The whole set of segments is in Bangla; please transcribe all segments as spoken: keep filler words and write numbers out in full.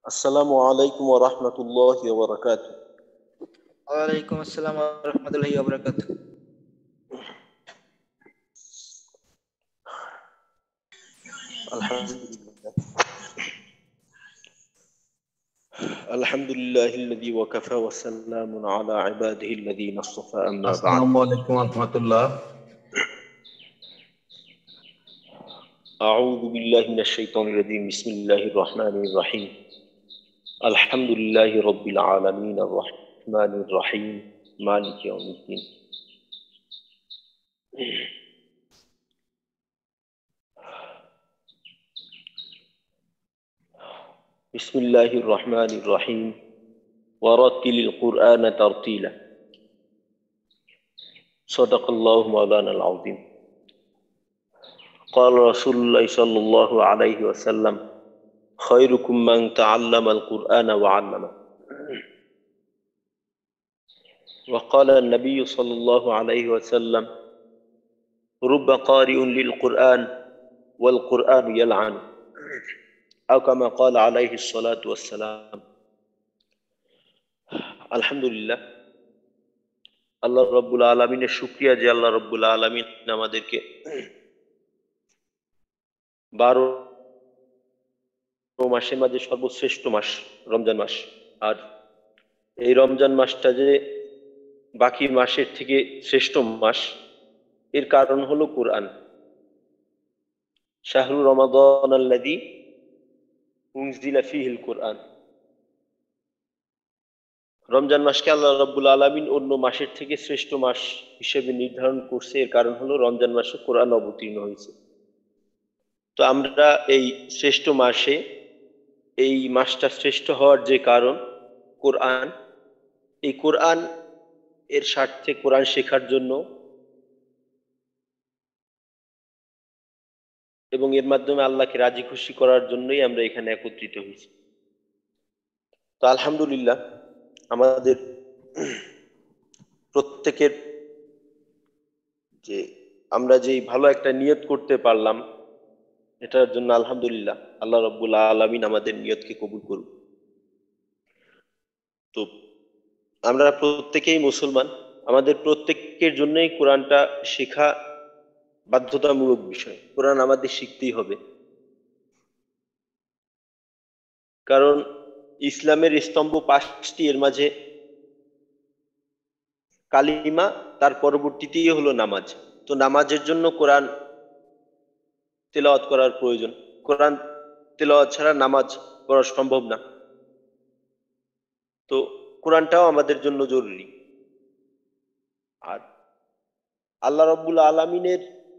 আসসালামু আলাইকুম ওয়া রাহমাতুল্লাহি ওয়া বারাকাতুহু। ওয়ালাইকুম আসসালাম ওয়া রাহমাতুল্লাহি ওয়া বারাকাতুহু। আলহামদুলিল্লাহ আলহামদুলিল্লাহিল্লাযী ওয়া কাফা ওয়া সাল্লামুন আলা ইবাদিহিল্লাযীনা ইসতাফা আম্মা বা'দ। আসসালামু আলাইকুম ওয়া রাহমাতুল্লাহ। আউযু বিল্লাহি মিনাশ শাইতানির রাজীম। বিসমিল্লাহির রাহমানির রাহিম। আলহামদুলিল্লাহি রাব্বিল আলামিন আর রাহমানির রাহিম মালিকি ইয়াউমিদ্দিন। বিসমিল্লাহির রাহমানির রাহিম। ওয়ারাতিলিল কুরআনা তারতিলা। সাদাকাল্লাহু মাওলানাল আযীম। قال رسول الله صلى الله عليه وسلم خيركم من تعلم القرآن وعلمه. وقال النبي صلى الله عليه وسلم رب قارئ للقرآن والقرآن يلعن، أو كما قال عليه الصلاة والسلام. আলহামদুলিল্লাহ, আল্লাহ রব্বুল আলামিনের শুকরিয়া যে আল্লাহ রব্বুল আলামিন আমাদেরকে বারো মাসের মাঝে সর্বশ্রেষ্ঠ মাস রমজান মাস, আর এই রমজান মাসটা যে বাকি মাসের থেকে শ্রেষ্ঠ মাস, এর কারণ হলো কোরআন। শাহরু রমাদান আল্লাযী উনজিলা ফীহিল কোরআন। রমজান মাসকে আল্লাহ রাব্বুল আলামিন অন্য মাসের থেকে শ্রেষ্ঠ মাস হিসেবে নির্ধারণ করছে, এর কারণ হলো রমজান মাসে কোরআন অবতীর্ণ হয়েছে। তো আমরা এই শ্রেষ্ঠ মাসে, এই মাসটা শ্রেষ্ঠ হওয়ার যে কারণ কোরআন, এই কোরআন এর স্বার্থে কোরআন শেখার জন্য এবং এর মাধ্যমে আল্লাহকে রাজি খুশি করার জন্যই আমরা এখানে একত্রিত হয়েছি। তো আলহামদুলিল্লাহ, আমাদের প্রত্যেকের যে আমরা যে ভালো একটা নিয়ত করতে পারলাম, এটার জন্য আলহামদুলিল্লাহ, আল্লাহ রাব্বুল আলামিন আমাদের নিয়তকে কবুল করুন। তো আমরা প্রত্যেকেই মুসলমান, আমাদের প্রত্যেকের জন্যই কোরআনটা শেখা বাধ্যতামূলক বিষয়। কোরআন আমাদের শিখতেই হবে, কারণ ইসলামের স্তম্ভ পাঁচটি, এর মাঝে কালিমা, তার পরবর্তীতেই হলো নামাজ। তো নামাজের জন্য কোরআন তেলাওয়াত করার প্রয়োজন। কোরআন তেলাওয়াত ছাড়া নামাজ পড়া সম্ভব না। তো কোরআনটাও আমাদের জন্য জরুরি। আর আল্লাহ রাব্বুল আলামিনের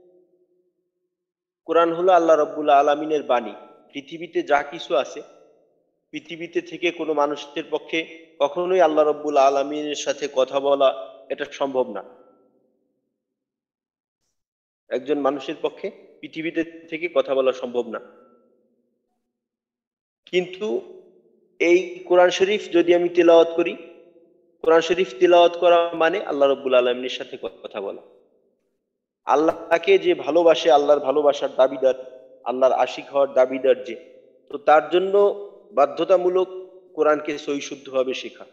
কোরআন হলো আল্লাহ রাব্বুল আলামিনের বাণী। পৃথিবীতে যা কিছু আছে, পৃথিবীতে থেকে কোনো মানুষের পক্ষে কখনোই আল্লাহ রাব্বুল আলামিনের সাথে কথা বলা এটা সম্ভব না। একজন মানুষের পক্ষে পৃথিবীতে থেকে কথা বলা সম্ভব না। কিন্তু এই কোরআন শরীফ যদি আমি তেলাওয়াত করি, কোরআন শরীফ তেলাওয়াত করা মানে আল্লাহ রাব্বুল আলামিনের সাথে কথা বলা। আল্লাহকে যে ভালোবাসে, আল্লাহর ভালোবাসার দাবিদার, আল্লাহর আশিক হওয়ার দাবিদার যে, তো তার জন্য বাধ্যতামূলক কোরআনকে সহিশুদ্ধভাবে শেখা।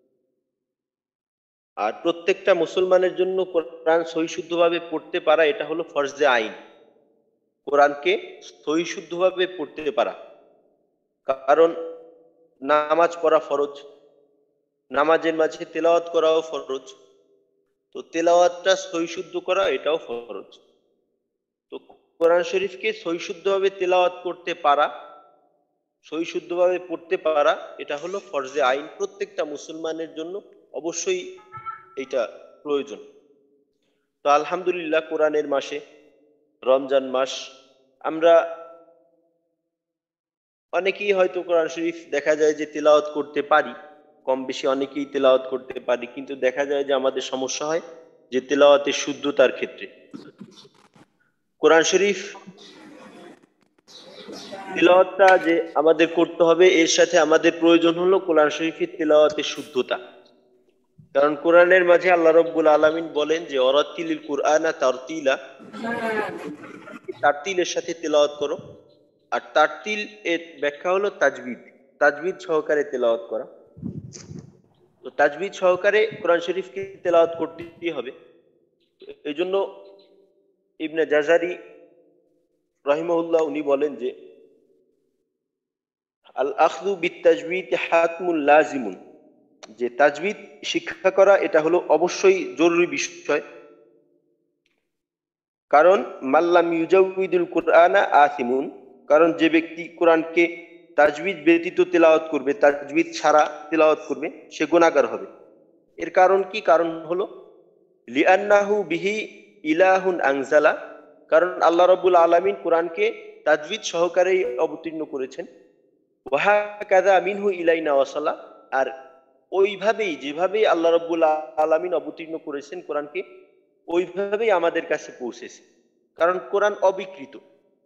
আর প্রত্যেকটা মুসলমানের জন্য কোরআন সহিশুদ্ধভাবে পড়তে পারা এটা হলো ফরজে আইন। কোরআনকে সহিশুদ্ধভাবে পড়তে পারা, কারণ নামাজ পড়া ফরজ, নামাজের মাঝে তেলাওয়াত করাও ফরজ। তো তেলাওয়াতটা সহিশুদ্ধ করা এটাও ফরজ। তো কোরআন শরীফকে সহিশুদ্ধভাবে তেলাওয়াত করতে পারা, সহিশুদ্ধভাবে পড়তে পারা, এটা হলো ফরজে আইন। প্রত্যেকটা মুসলমানের জন্য অবশ্যই এটা প্রয়োজন। তো আলহামদুলিল্লাহ, কোরআনের মাসে রমজান মাস, আমরা অনেকেই হয়তো কোরআন শরীফ দেখা যায় যে তেলাওয়াত করতে পারি, কম বেশি অনেকেই তেলাওয়াত করতে পারি, কিন্তু দেখা যায় যে আমাদের সমস্যা হয় যে তেলাওয়াতের শুদ্ধতার ক্ষেত্রে। কোরআন শরীফ তেলাওয়াতটা যে আমাদের করতে হবে, এর সাথে আমাদের প্রয়োজন হলো কোরআন শরীফের তেলাওয়াতের শুদ্ধতা। কারণ কোরআনের মাঝে আল্লাহ রাব্বুল আলামিন বলেন যে ওয়ারাতিলিল কুরআনা তারতিলা, তারতিলের সাথে তেলাওয়াত করো। আর তারতিল এর ব্যাখ্যা হলো তাজবিদ। তাজবিদ সহকারে তেলাওয়াত করা। তো তাজবিদ সহকারে কোরআন শরীফকে তেলাওয়াত করতেই হবে। এই জন্য ইবনে জাজারি রাহিমাহুল্লাহ উনি বলেন যে আল আখযু বিত তাজবিদ হাতমুল লাজিমুন, যে তাজবিদ শিক্ষা করা এটা হলো অবশ্যই জরুরি বিষয়। কারণ মাল্লাম ইউজাউইদুল কুরআনা আসিমুন, কারণ যে ব্যক্তি কোরআনকে তাজবিদ ব্যতীত তেলাওয়াত করবে, তাজবিদ ছাড়া তেলাওয়াত করবে, সে গুনাহগার হবে। এর কারণ কি? কারণ হলো লিআন্নাহু বিহি ইলাহুন আনজালা, কারণ আল্লাহ রাব্বুল আলামিন কোরআনকে তাজবিদ সহকারেই অবতীর্ণ করেছেন। ওয়াহাকাযা মিনহু ইলাইনা ওয়াসালা, আর ওইভাবেই যেভাবে আল্লাহ রাব্বুল আলামিন অবতীর্ণ করেছেন কোরআনকে, ওইভাবেই আমাদের কাছে পৌঁছেছে। কারণ কোরআন অবিকৃত,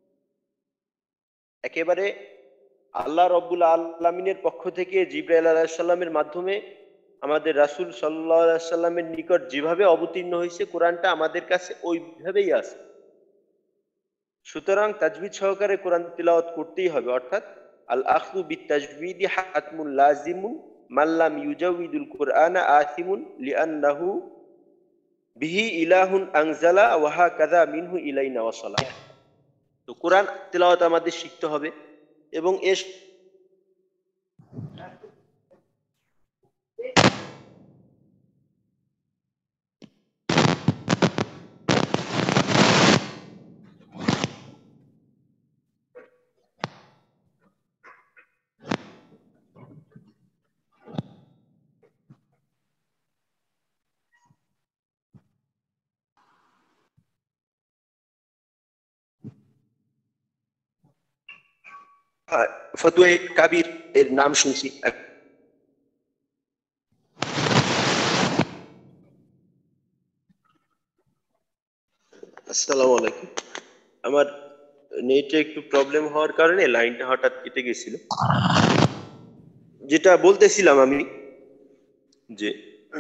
একেবারে আল্লাহ রাব্বুল আলামিনের পক্ষ থেকে জিবরাইল আলাইহিস সালামের মাধ্যমে আমাদের রাসূল সাল্লাল্লাহু আলাইহি সাল্লামের নিকট যেভাবে অবতীর্ণ হয়েছে কোরআনটা আমাদের কাছে ওইভাবেই আছে। সুতরাং তাজবিদ সহকারে কোরআন তিলাওয়াত করতেই হবে। অর্থাৎ আল আখযু বিত তাজবিদি হাতমুল লাজিমুন মাল্লাম ইউজাউইদুল কুরআনা আসিমুন লিআন্নাহু বিহি ইলাহুন আনজালা ওয়া হাকাযা মিনহু ইলাইনা ওয়াসালা। তো কোরআন তিলাওয়াত আমাদের শিখতে হবে এবং এর ফতোয়ায়ে কাবির এর নাম শুনছি। আসসালামু আলাইকুম। আমার নেটে একটু প্রবলেম হওয়ার কারণে লাইনটা হঠাৎ কেটে গেছিল। যেটা বলতেছিলাম আমি, যে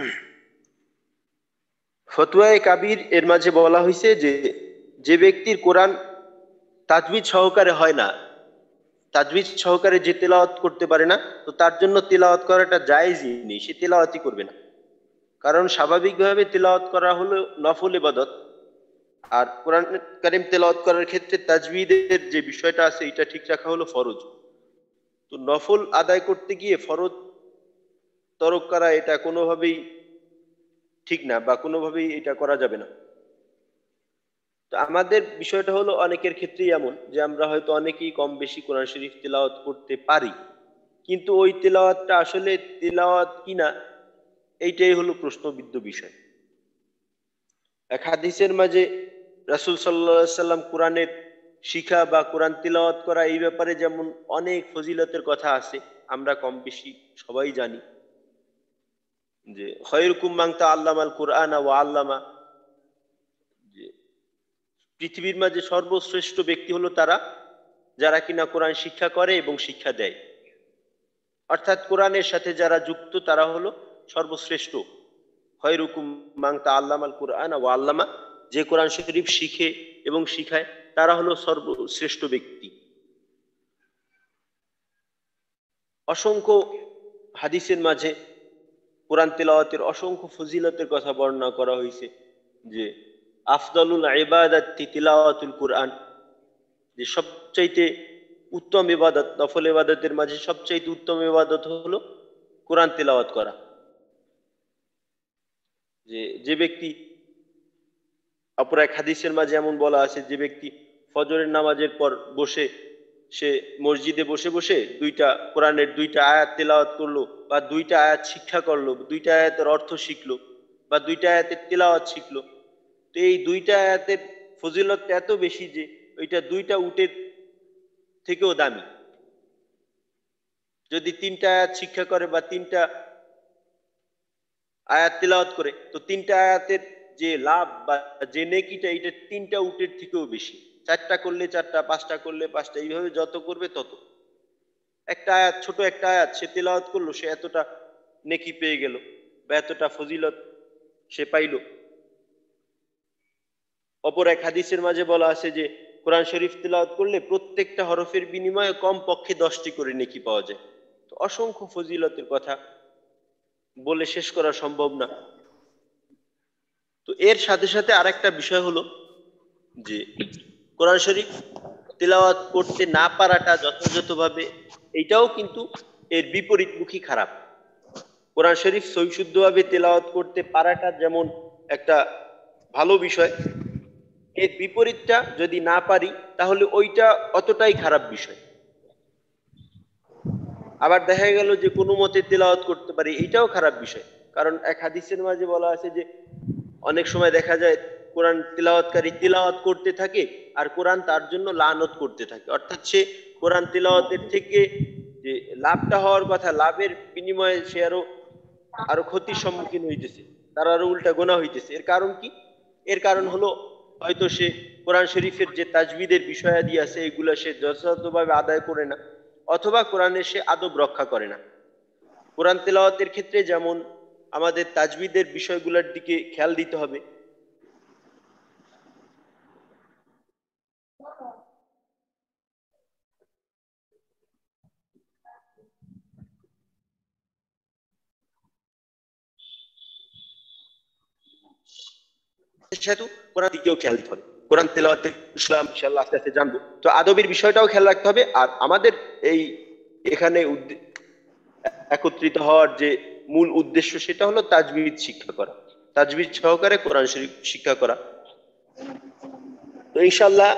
ফতোয়ায়ে কাবির এর মাঝে বলা হয়েছে যে যে ব্যক্তির কোরআন তাজবিদ সহকারে হয় না, তাজবিদ সহকারে যে তেলাওয়াত করতে পারে না, তো তার জন্য তেলাওয়াত করাটা জায়েজই নেই, সে তেলাওয়াতই করবে না। কারণ স্বাভাবিকভাবে তেলাওয়াত করা হলো নফল ইবাদত, আর কোরআন কারীম তেলাওয়াত করার ক্ষেত্রে তাজবিদের যে বিষয়টা আছে এটা ঠিক রাখা হলো ফরজ। তো নফল আদায় করতে গিয়ে ফরজ তরক করা এটা কোনোভাবেই ঠিক না, বা কোনোভাবেই এটা করা যাবে না। তো আমাদের বিষয়টা হলো অনেকের ক্ষেত্রেই এমন যে আমরা হয়তো অনেকেই কম বেশি কোরআন শরীফ তেলাওয়াত করতে পারি, কিন্তু ওই তেলাওয়াতটা আসলে তেলাওয়াত কিনা এইটাই হলো প্রশ্নবিদ্ধ বিষয়। এক হাদিসের মাঝে রাসূল সাল্লাল্লাহু আলাইহি সাল্লাম কোরআনের শিখা বা কোরআন তিলাওয়াত করা এই ব্যাপারে যেমন অনেক ফজিলতের কথা আছে, আমরা কম বেশি সবাই জানি যে খায়রুকুম মান তাআল্লামাল কুরআনা ওয়া আল্লামা, যে পৃথিবীর মাঝে সর্বশ্রেষ্ঠ ব্যক্তি হলো তারা যারা কিনা কোরআন শিক্ষা করে এবং শিক্ষা দেয়। অর্থাৎ কোরআনের সাথে যারা যুক্ত তারা হলো সর্বশ্রেষ্ঠ। খায়রুকুম মান তাআল্লামাল কুরআনা ওয়া আল্লামা, যে কোরআন শরীফ শিখে এবং শিখায় তারা হলো সর্বশ্রেষ্ঠ ব্যক্তি। অসংখ্য হাদিসের মাঝে কোরআন তেলাওয়াতের অসংখ্য ফজিলতের কথা বর্ণনা করা হয়েছে, যে আফদালুল ইবাদাতি তিলাওয়াতুল কুরআন, যে সবচাইতে উত্তম ইবাদত, নফল ইবাদতের মাঝে সবচাইতে উত্তম ইবাদত হলো কোরআন তেলাওয়াত করা। যে যে ব্যক্তি, অপর এক হাদিসের মাঝে এমন বলা আছে, যে ব্যক্তি ফজরের নামাজের পর বসে সে মসজিদে বসে বসে দুইটা কোরআনের দুইটা আয়াত তেলাওয়াত করলো, বা দুইটা আয়াত শিক্ষা করলো, দুইটা আয়াতের অর্থ শিখলো, বা দুইটা আয়াতের তেলাওয়াত শিখলো, তো এই দুইটা আয়াতের ফজিলত এত বেশি যে ওইটা দুইটা উটের থেকেও দামি। যদি তিনটা আয়াত শিক্ষা করে বা তিনটা আয়াত তেলাওয়াত করে, তো তিনটা আয়াতের যে লাভ বা যে নেকিটা এটা তিনটা উটের থেকেও বেশি। চারটা করলে চারটা, পাঁচটা করলে পাঁচটা, এইভাবে যত করবে তত। একটা আয়াত, ছোট একটা আয়াত সে তেলাওয়াত করলো, সে এতটা নেকি পেয়ে গেল বা এতটা ফজিলত সে পাইল। অপর এক হাদিসের মাঝে বলা আছে যে কোরআন শরীফ তেলাওয়াত করলে প্রত্যেকটা হরফের বিনিময়ে কম পক্ষে দশটি করে নেকি পাওয়া যায়। তো অসংখ্য ফজিলতের কথা বলে শেষ করা সম্ভব না। তো এর সাথে সাথে আরেকটা বিষয় হলো যে কোরআন শরীফ তিলাওয়াত করতে না পারাটা যথাযথভাবে, এইটাও কিন্তু এর বিপরীতমুখী খারাপ। কোরআন শরীফ সহিশুদ্ধভাবে তেলাওয়াত করতে পারাটা যেমন একটা ভালো বিষয়, এর বিপরীতটা যদি না পারি তাহলে ওইটা অতটাই খারাপ বিষয়। আবার দেখা গেল যে কোনো মতে তেলাওয়াত করতে পারি, এইটাও খারাপ বিষয়। কারণ এক হাদিসের মাঝে বলা আছে যে অনেক সময় দেখা যায় কোরআন তিলাওয়াতকারী তিলাওয়াত করতে থাকে আর কোরআন তার জন্য লানত করতে থাকে, অর্থাৎ সে কোরআন তিলাওয়াতের থেকে যে লাভটা হওয়ার কথা, লাভের বিনিময়ে সে আরো আরো ক্ষতির সম্মুখীন হইতেছে, তার আরো উল্টা গোনা হইতেছে। এর কারণ কি? এর কারণ হলো হয়তো সে কোরআন শরীফের যে তাজবিদের বিষয়াদি আছে এগুলো সে যথাযথভাবে আদায় করে না, অথবা কোরআনের সে আদব রক্ষা করে না। কোরআন তেলাওয়াতের ক্ষেত্রে যেমন আমাদের তাজবিদের বিষয়গুলোর দিকে খেয়াল দিতে হবে। সেহেতু কোরআন দিকেও খেয়াল দিতে হবে। কোরআন তেলাওয়াতের ইসলাম ইনশাআল্লাহ আস্তে আস্তে জানবো। তো আদবের বিষয়টাও খেয়াল রাখতে হবে। আর আমাদের এই এখানে একত্রিত হওয়ার যে মূল উদ্দেশ্য সেটা হলো তাজবিদ শিক্ষা করা, তাজবিদ সহকারে কোরআন শরীফ শিক্ষা করা। তো ইনশাআল্লাহ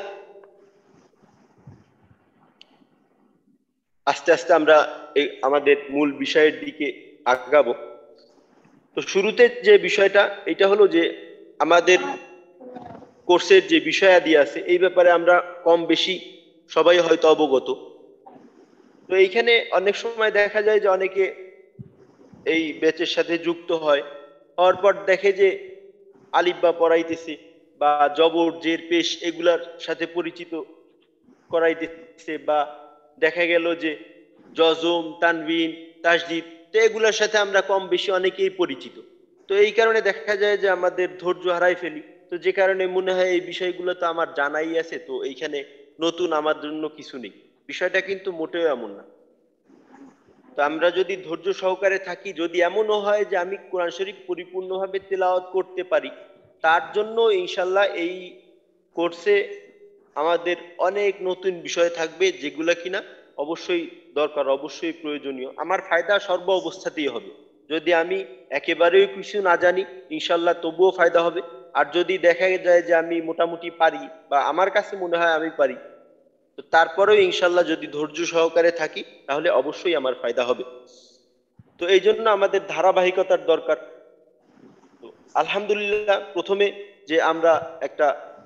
আস্তে আস্তে আমরা এই আমাদের মূল বিষয়ের দিকে আগাবো। তো শুরুতে যে বিষয়টা এটা হলো যে আমাদের কোর্সের যে বিষয়াদি আছে এই ব্যাপারে আমরা কম বেশি সবাই হয়তো অবগত। তো এইখানে অনেক সময় দেখা যায় যে অনেকে এই ব্যাচের সাথে যুক্ত হয়, হওয়ার পর দেখে যে আলিফ বা পড়াইতেছে বা জবর জের পেশ এগুলার সাথে পরিচিত করাইতেছে, বা দেখা গেল যে জজম তানবিন তাসদিদ, তো এগুলোর সাথে আমরা কম বেশি অনেকেই পরিচিত। তো এই কারণে দেখা যায় যে আমাদের ধৈর্য হারাই ফেলি। তো যে কারণে মনে হয় এই বিষয়গুলো তো আমার জানাই আছে, তো এইখানে নতুন আমার জন্য কিছু নেই। বিষয়টা কিন্তু মোটেও এমন না। তো আমরা যদি ধৈর্য সহকারে থাকি, যদি এমনও হয় যে আমি কোরআন শরীফ পরিপূর্ণভাবে তেলাওয়াত করতে পারি, তার জন্য ইনশাল্লাহ এই কোর্সে আমাদের অনেক নতুন বিষয় থাকবে যেগুলা কিনা অবশ্যই দরকার, অবশ্যই প্রয়োজনীয়। আমার ফায়দা সর্ব অবস্থাতেই হবে। যদি আমি একেবারেই কিছু না জানি ইনশাল্লাহ তবুও ফায়দা হবে। আর যদি দেখা যায় যে আমি মোটামুটি পারি বা আমার কাছে মনে হয় আমি পারি, তো তারপরেও ইনশাল্লাহ যদি ধৈর্য সহকারে থাকি তাহলে অবশ্যই আমার ফায়দা হবে। তো এই জন্য আমাদের ধারাবাহিকতার দরকার। তো আলহামদুলিল্লাহ প্রথমে যে আমরা একটা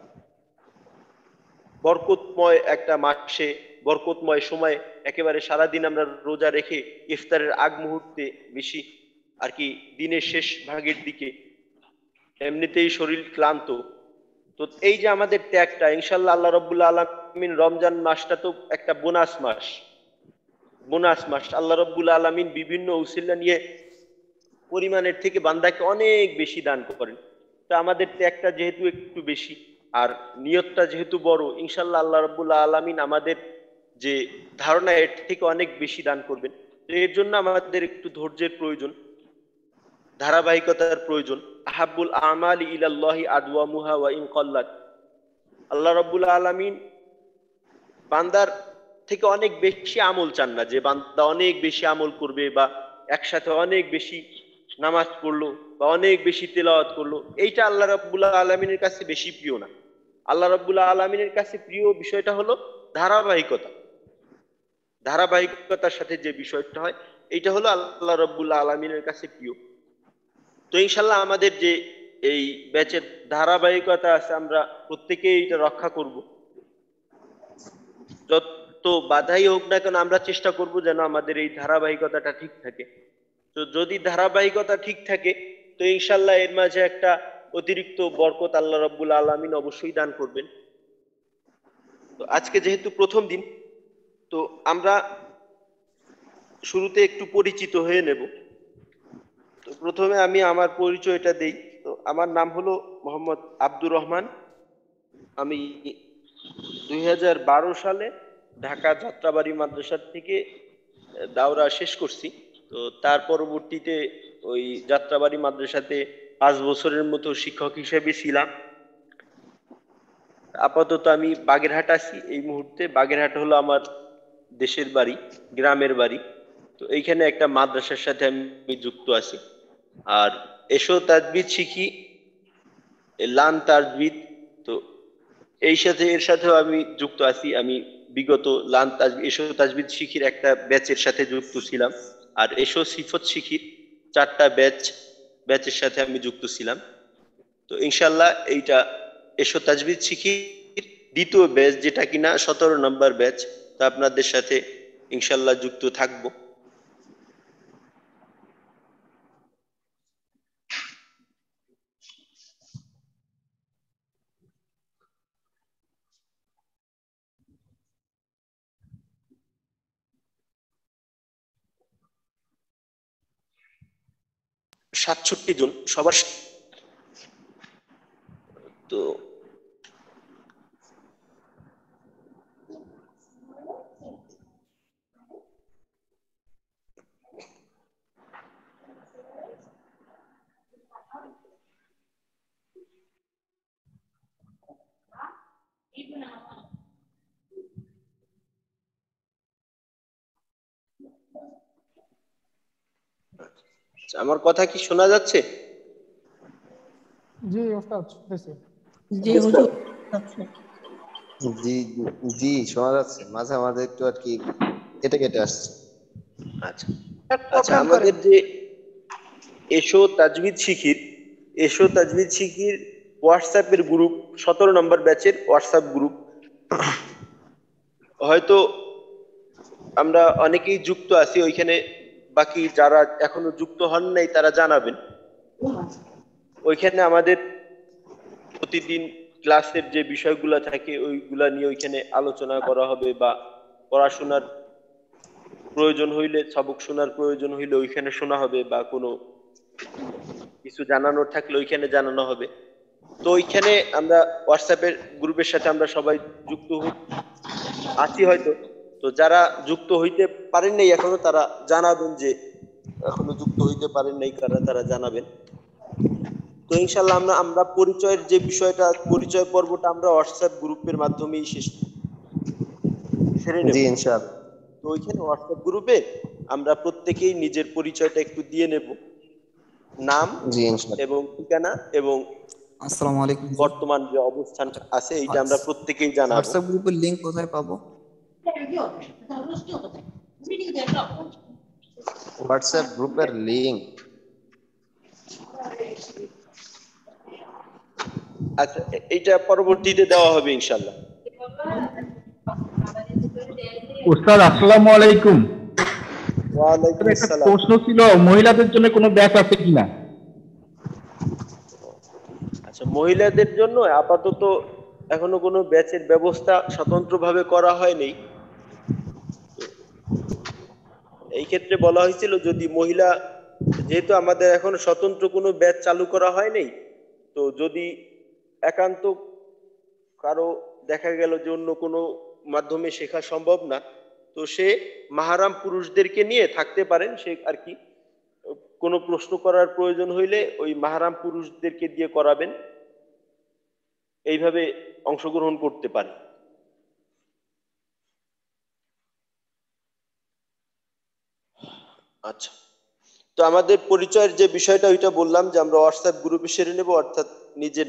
বরকতময় একটা মাসে, বরকতময় সময়ে একেবারে সারাদিন আমরা রোজা রেখে ইফতারের আগ মুহূর্তে বেশি আর কি দিনের শেষ ভাগের দিকে এমনিতেই শরীর ক্লান্ত, তো এই যে আমাদের ত্যাগটা ইনশাল্লাহ আল্লাহ রাব্বুল আলামিন, রমজান মাসটা তো একটা বোনাস মাস, বোনাস মাস আল্লাহ রাব্বুল আলামিন বিভিন্ন উসিলা নিয়ে পরিমাণের থেকে বান্দাকে অনেক বেশি দান করেন। তো আমাদের ত্যাগটা যেহেতু একটু বেশি আর নিয়তটা যেহেতু বড়, ইনশাল্লাহ আল্লাহ রাব্বুল আলামিন আমাদের যে ধারণা এর থেকে অনেক বেশি দান করবেন। তো এর জন্য আমাদের একটু ধৈর্যের প্রয়োজন, ধারাবাহিকতার প্রয়োজন। আহাব্বুল আমালি ইলাল্লাহি আদওয়ামুহা ওয়া ইন কাল্লাত। আল্লাহ রাব্বুল আলামিন বান্দার থেকে অনেক বেশি আমল চান না, যে বান্দা অনেক বেশি আমল করবে বা একসাথে অনেক বেশি নামাজ পড়লো বা অনেক বেশি তেলাওয়াত করলো, এইটা আল্লাহ রাব্বুল আলামিনের কাছে বেশি প্রিয় না। আল্লাহ রাব্বুল আলামিনের কাছে প্রিয় বিষয়টা হলো ধারাবাহিকতা। ধারাবাহিকতার সাথে যে বিষয়টা হয় এইটা হলো আল্লাহ রাব্বুল আলামিনের কাছে প্রিয়। তো ইনশাল্লাহ আমাদের যে এই ব্যাচের ধারাবাহিকতা আছে আমরা প্রত্যেকেই এটা রক্ষা করব। যত বাধাই হোক না কেন আমরা চেষ্টা করব যেন আমাদের এই ধারাবাহিকতাটা ঠিক থাকে। তো যদি ধারাবাহিকতা ঠিক থাকে তো ইনশাল্লাহ এর মাঝে একটা অতিরিক্ত বরকত আল্লাহ রাব্বুল আলামিন অবশ্যই দান করবেন। তো আজকে যেহেতু প্রথম দিন, তো আমরা শুরুতে একটু পরিচিত হয়ে নেব। তো প্রথমে আমি আমার পরিচয়টা দেই। তো আমার নাম হলো মোহাম্মদ আব্দুর রহমান। আমি দুই হাজার বারো সালে ঢাকা যাত্রাবাড়ি মাদ্রাসা থেকে দাওরা শেষ করছি। তো তার পরবর্তীতে ওই যাত্রাবাড়ি মাদ্রাসাতে পাঁচ বছরের মতো শিক্ষক হিসেবে ছিলাম। আপাতত আমি বাগেরহাট আছি এই মুহূর্তে। বাগেরহাট হলো আমার দেশের বাড়ি, গ্রামের বাড়ি। তো এইখানে একটা মাদ্রাসার সাথে আমি যুক্ত আছি। আর এসো তাজবিদ শিখি, লান তাজবিদ। তো এই সাথে এর সাথেও আমি যুক্ত আছি। আমি বিগত লান তাজবিদ এসো তাজবিদ শিখির একটা ব্যাচের সাথে যুক্ত ছিলাম। আর এসো সিফত শিখির চারটা ব্যাচ ব্যাচের সাথে আমি যুক্ত ছিলাম। তো ইনশাল্লাহ এইটা এসো তাজবিদ শিখির দ্বিতীয় ব্যাচ, যেটা কিনা সতেরো নম্বর ব্যাচ। তা আপনাদের সাথে ইনশাল্লাহ যুক্ত থাকবো। সাতষট্টি জন সবার। তো আমার কথা কি শোনা যাচ্ছে? জি ওস্তাদ শুনতেছি। জি হুজুর। জি জি শোনা যাচ্ছে, মাঝে মাঝে একটু আর কি কেটে কেটে আসছে। আচ্ছা আচ্ছা, আমাদের যে এসো তাজবিদ শিখির এসো তাজবিদ শিখির হোয়াটসঅ্যাপের গ্রুপ, সতেরো নম্বর ব্যাচের হোয়াটসঅ্যাপ গ্রুপ, হয়তো আমরা অনেকেই যুক্ত আছি ওইখানে। বাকি যারা এখনো যুক্ত হন নাই তারা জানাবেন। ওইখানে আমাদের প্রতিদিন ক্লাসের যে বিষয়গুলো থাকে ওইগুলা নিয়ে ওইখানে আলোচনা করা হবে, বা পড়াশোনার প্রয়োজন হইলে, সবক শোনার প্রয়োজন হইলে ওইখানে শোনা হবে, বা কোনো কিছু জানানোর থাকলে ওইখানে জানানো হবে। তো ওইখানে আমরা হোয়াটসঅ্যাপের গ্রুপের সাথে আমরা সবাই যুক্ত আছি হয়তো। তো যারা যুক্ত হইতে পারেন নাই এখনো তারা জানাবেন, যে এখনো যুক্ত হইতে পারেন নাই কারা, তারা জানাবেন। তো ইনশাল্লাহ আমরা আমরা পরিচয়ের যে বিষয়টা, পরিচয় পর্বটা আমরা হোয়াটসঅ্যাপ গ্রুপের মাধ্যমেই শেষ সেরে নেব। জি ইনশাআল্লাহ। তো ওইখানে হোয়াটসঅ্যাপ গ্রুপে আমরা প্রত্যেকেই নিজের পরিচয়টা একটু দিয়ে নেব, নাম জি ইনশাআল্লাহ। এবং ঠিকানা এবং আসসালামু আলাইকুম। বর্তমান যে অবস্থান আছে এইটা আমরা প্রত্যেকেই জানাবো। হোয়াটসঅ্যাপ গ্রুপের লিংক কোথায় পাবো? হোয়াটসঅ্যাপ গ্রুপের লিংক আচ্ছা, এইটা পরবর্তীতে দেওয়া হবে ইনশাল্লাহ। উস্তাদ আসসালামু আলাইকুম। ওয়ালাইকুম একটা আসসালাম। প্রশ্ন ছিল, মহিলাদের জন্য কোনো ব্যাচ আছে কিনা? আচ্ছা, মহিলাদের জন্য আপাতত এখনো কোনো ব্যাচের ব্যবস্থা স্বতন্ত্রভাবে করা হয়নি। এই ক্ষেত্রে বলা হয়েছিল যদি মহিলা, যেহেতু আমাদের এখন স্বতন্ত্র কোনো ব্যাচ চালু করা হয়নি, তো যদি একান্ত কারো দেখা গেল যে অন্য কোনো মাধ্যমে শেখা সম্ভব না, তো সে মাহারাম পুরুষদেরকে নিয়ে থাকতে পারেন। সে আর কি কোনো প্রশ্ন করার প্রয়োজন হইলে ওই মাহারাম পুরুষদেরকে দিয়ে করাবেন, এইভাবে অংশগ্রহণ করতে পারে। আচ্ছা, তো আমাদের পরিচয়ের যে বিষয়টা ওইটা বললাম যে আমরা হোয়াটসঅ্যাপ গ্রুপে সেরে নেব, অর্থাৎ নিজের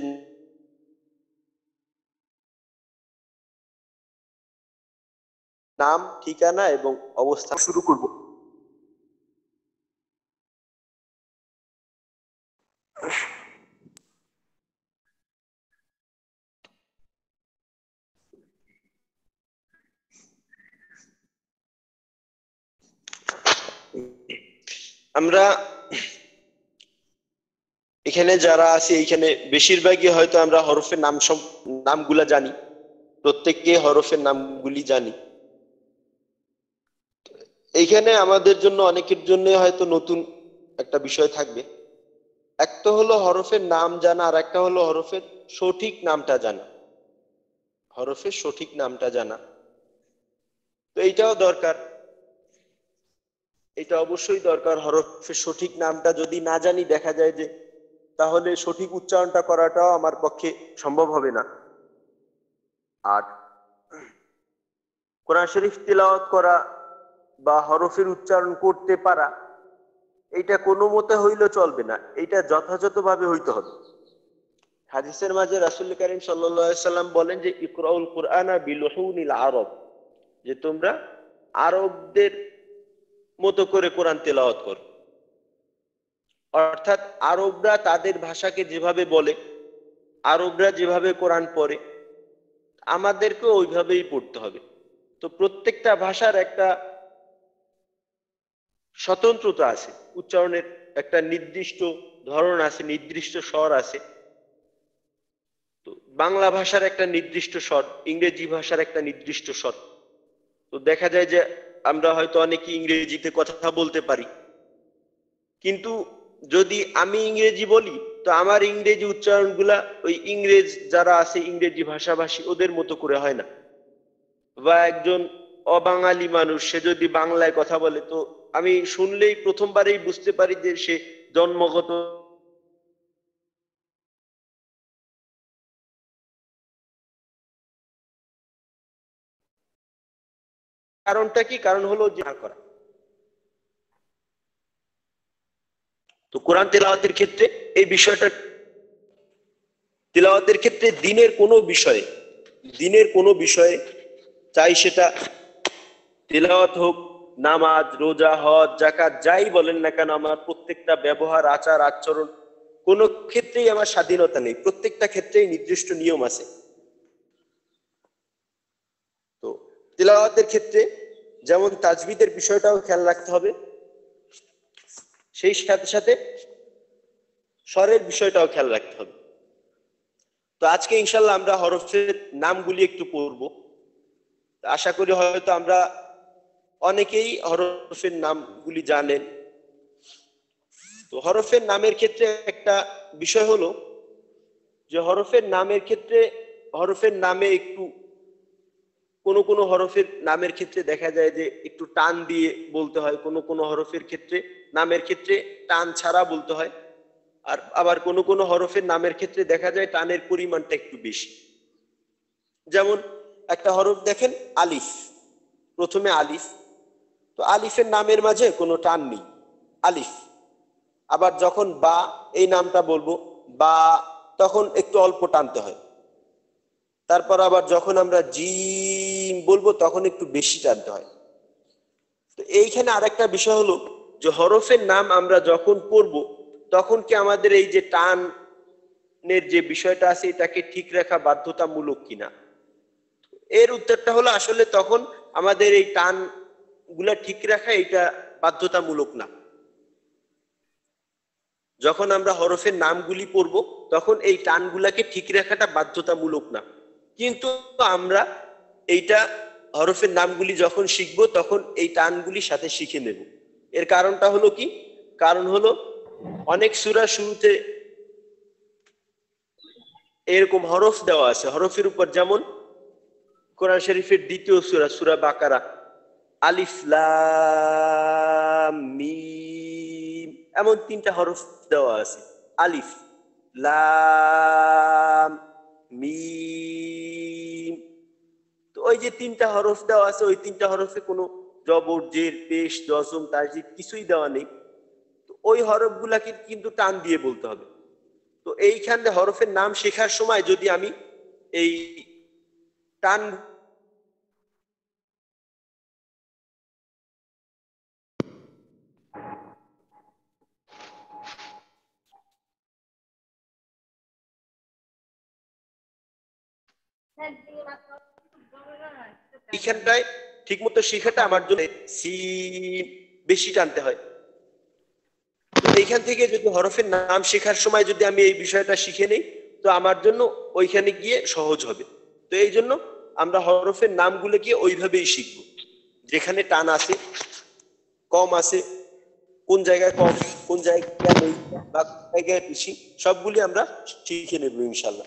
নাম, ঠিকানা এবং অবস্থান শুরু করব। আমরা এখানে যারা আছি এইখানে বেশিরভাগই হয়তো আমরা হরফের নাম সব নামগুলা জানি, প্রত্যেককে হরফের নামগুলি জানি। এইখানে আমাদের জন্য অনেকের জন্য হয়তো নতুন একটা বিষয় থাকবে। একটা হলো হরফের নাম জানা, আর একটা হলো হরফের সঠিক নামটা জানা। হরফের সঠিক নামটা জানা তো এইটাও দরকার। এটা অবশ্যই দরকার। হরফের সঠিক নামটা যদি না জানি দেখা যায় যে তাহলে সঠিক উচ্চারণটা করাটাও আমার পক্ষে সম্ভব হবে না। আর কোরআন শরীফ তিলাওয়াত করা বা হরফের উচ্চারণ করতে পারা এটা কোনো মতে হইলে চলবে না, এটা যথাযথভাবে হইতে হবে। হাদিসের মাঝে রাসূল করিম সাল্লাল্লাহু আলাইহি সাল্লাম বলেন যে ইকরাউল কুরআনা বিলুহুনিল আরব, যে তোমরা আরবদের মতো করে কোরআন তেলাওয়াত করো। অর্থাৎ আরবরা তাদের ভাষাকে যেভাবে বলে, আরবরা যেভাবে কোরআন পড়ে, আমাদেরকে ওইভাবেই পড়তে হবে। তো প্রত্যেকটা ভাষার একটা স্বতন্ত্রতা আছে, উচ্চারণের একটা নির্দিষ্ট ধরন আছে, নির্দিষ্ট স্বর আছে। তো বাংলা ভাষার একটা নির্দিষ্ট স্বর, ইংরেজি ভাষার একটা নির্দিষ্ট স্বর। তো দেখা যায় যে আমরা হয়তো অনেকে ইংরেজিতে কথা বলতে পারি, কিন্তু যদি আমি ইংরেজি বলি তো আমার ইংরেজি উচ্চারণগুলা ওই ইংরেজ যারা আছে ইংরেজি ভাষাভাষী ওদের মতো করে হয় না। বা একজন অবাঙালি মানুষ সে যদি বাংলায় কথা বলে তো আমি শুনলেই প্রথমবারেই বুঝতে পারি যে সে জন্মগত কারণটা কি, কারণ হলো যে না করা। তো কোরআন তেলাওয়াতের ক্ষেত্রে এই বিষয়টা, তেলাওয়াতের ক্ষেত্রে দিনের কোনো বিষয়ে, দিনের কোনো বিষয়ে চাই সেটা তেলাওয়াত হোক, নামাজ, রোজা, হজ, যাকাত, যাই বলেন না কেন, আমার প্রত্যেকটা ব্যবহার, আচার আচরণ কোনো ক্ষেত্রেই আমার স্বাধীনতা নেই, প্রত্যেকটা ক্ষেত্রেই নির্দিষ্ট নিয়ম আছে। তো তেলাওয়াতের ক্ষেত্রে যেমন তাজবিদের বিষয়টাও খেয়াল রাখতে হবে, সেই সাথে সাথে স্বরের বিষয়টাও খেয়াল রাখতে হবে। তো আজকে ইনশাল্লাহ আমরা হরফের নামগুলি একটু পড়ব। আশা করি হয়তো আমরা অনেকেই হরফের নামগুলি জানেন। তো হরফের নামের ক্ষেত্রে একটা বিষয় হলো যে হরফের নামের ক্ষেত্রে, হরফের নামে একটু কোন কোন হরফের নামের ক্ষেত্রে দেখা যায় যে একটু টান দিয়ে বলতে হয়, কোন কোন হরফের ক্ষেত্রে নামের ক্ষেত্রে টান ছাড়া বলতে হয়, আর আবার কোন কোন হরফের নামের ক্ষেত্রে দেখা যায় টানের পরিমাণটা একটু বেশি। যেমন একটা হরফ দেখেন আলিফ, প্রথমে আলিফ, তো আলিফের নামের মাঝে কোনো টান নেই, আলিফ। আবার যখন বা এই নামটা বলবো, বা, তখন একটু অল্প টানতে হয়। তারপর আবার যখন আমরা জিম বলবো তখন একটু বেশি টানতে হয়। তো এইখানে আরেকটা বিষয় হলো যে হরফের নাম আমরা যখন পড়বো তখন কি আমাদের এই যে টানের যে বিষয়টা আছে এটাকে ঠিক রাখা বাধ্যতামূলক কিনা? এর উত্তরটা হলো আসলে তখন আমাদের এই টান গুলা ঠিক রাখা এটা বাধ্যতামূলক না। যখন আমরা হরফের নামগুলি পড়বো তখন এই টানগুলাকে ঠিক রাখাটা বাধ্যতামূলক না, কিন্তু আমরা এইটা হরফের নামগুলি যখন শিখবো তখন এই টানগুলির সাথে শিখে নেব। এর কারণটা হলো কি, কারণ হলো অনেক সূরা শুরুতে এরকম হরফ দেওয়া আছে হরফের উপর, যেমন কোরআন শরীফের দ্বিতীয় সূরা সূরা বাকারা, আলিফ লাম মিম, এমন তিনটা হরফ দেওয়া আছে, আলিফ লাম মিম। তো ওই যে তিনটা হরফ দেওয়া আছে ওই তিনটা হরফে কোনো জবর, জের, পেশ, জজম, তাজদীদ কিছুই দেওয়া নেই। তো ওই হরফগুলাকে কিন্তু টান দিয়ে বলতে হবে। তো এইখানে হরফের নাম শেখার সময় যদি আমি এই টান এইখানটায় ঠিক মতো শেখাটা আমার জন্য সিন বেশি টানতে হয়। তো এইখান থেকে যদি হরফের নাম শেখার সময় যদি আমি এই বিষয়টা শিখে নেই তো আমার জন্য ওইখানে গিয়ে সহজ হবে। তো এই জন্য আমরা হরফের নামগুলো গিয়ে ওইভাবেই শিখবো, যেখানে টান আছে, কম আছে, কোন জায়গায় কম, কোন জায়গায় নেই, বা কোন জায়গায় বেশি, সবগুলি আমরা শিখে নেব ইনশাল্লাহ।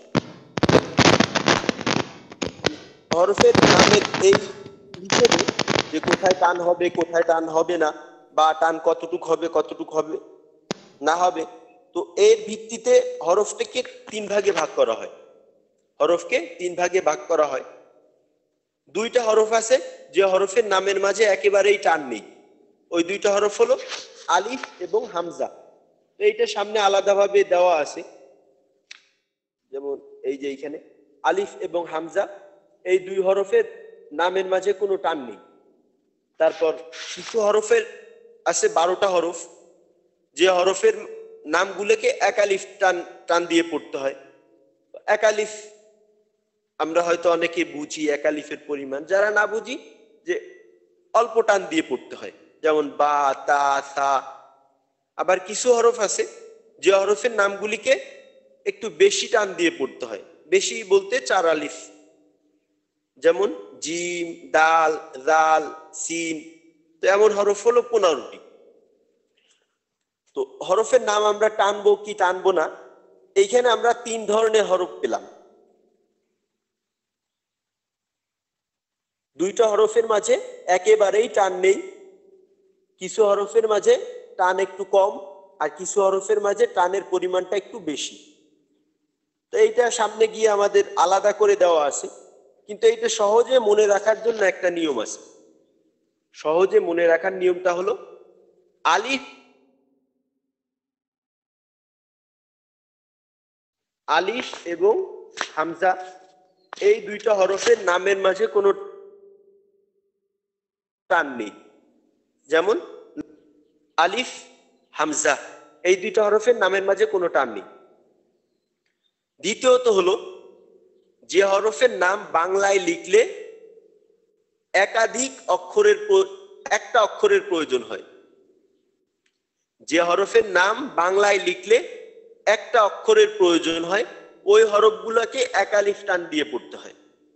হরফের নামের এই হিসেবে যে কোথায় টান হবে কোথায় টান হবে না, বা টান কতটুক হবে কতটুক হবে না হবে। তো এর ভিত্তিতে হরফটাকে তিন ভাগে ভাগ করা হয় হরফকে তিন ভাগে ভাগ করা হয় দুইটা হরফ আছে যে হরফের নামের মাঝে একেবারেই টান নেই, ওই দুইটা হরফ হলো আলিফ এবং হামজা। তো এইটা সামনে আলাদাভাবে দেওয়া আছে, যেমন এই যে এইখানে আলিফ এবং হামজা, এই দুই হরফের নামের মাঝে কোনো টান নেই। তারপর কিছু হরফের আছে বারোটা হরফ, যে হরফের নামগুলোকে এক আলিফ টান টান দিয়ে পড়তে হয়। এক আলিফ আমরা হয়তো অনেকে বুঝি এক আলিফের পরিমাণ, যারা না বুঝি যে অল্প টান দিয়ে পড়তে হয়, যেমন বা তা সা। আবার কিছু হরফ আছে যে হরফের নামগুলিকে একটু বেশি টান দিয়ে পড়তে হয়, বেশি বলতে চার আলিফ, যেমন জিম, দাল, জাল, সিন। তো এমন হরফ হলো পনেরোটি। তো হরফের নাম আমরা টানবো কি টানবো না, এইখানে আমরা তিন ধরনের হরফ পেলাম। দুইটা হরফের মাঝে একেবারেই টান নেই, কিছু হরফের মাঝে টান একটু কম, আর কিছু হরফের মাঝে টানের পরিমাণটা একটু বেশি। তো এইটা সামনে গিয়ে আমাদের আলাদা করে দেওয়া আছে, কিন্তু এইটা সহজে মনে রাখার জন্য একটা নিয়ম আছে। সহজে মনে রাখার নিয়মটা হলো আলিফ আলিফ এবং হামজা, এই দুইটা হরফের নামের মাঝে কোনো টান নেই। যেমন আলিফ, হামজা, এই দুইটা হরফের নামের মাঝে কোনো টান নেই। দ্বিতীয়ত হলো যে হরফের নাম বাংলায় লিখলে একাধিক অক্ষরের একটা অক্ষরের প্রয়োজন হয়, যে হরফের নাম বাংলায় লিখলে একটা অক্ষরের প্রয়োজন হয়, ওই হরফগুলোকে এক আলিফ টান দিয়ে পড়তে হয়।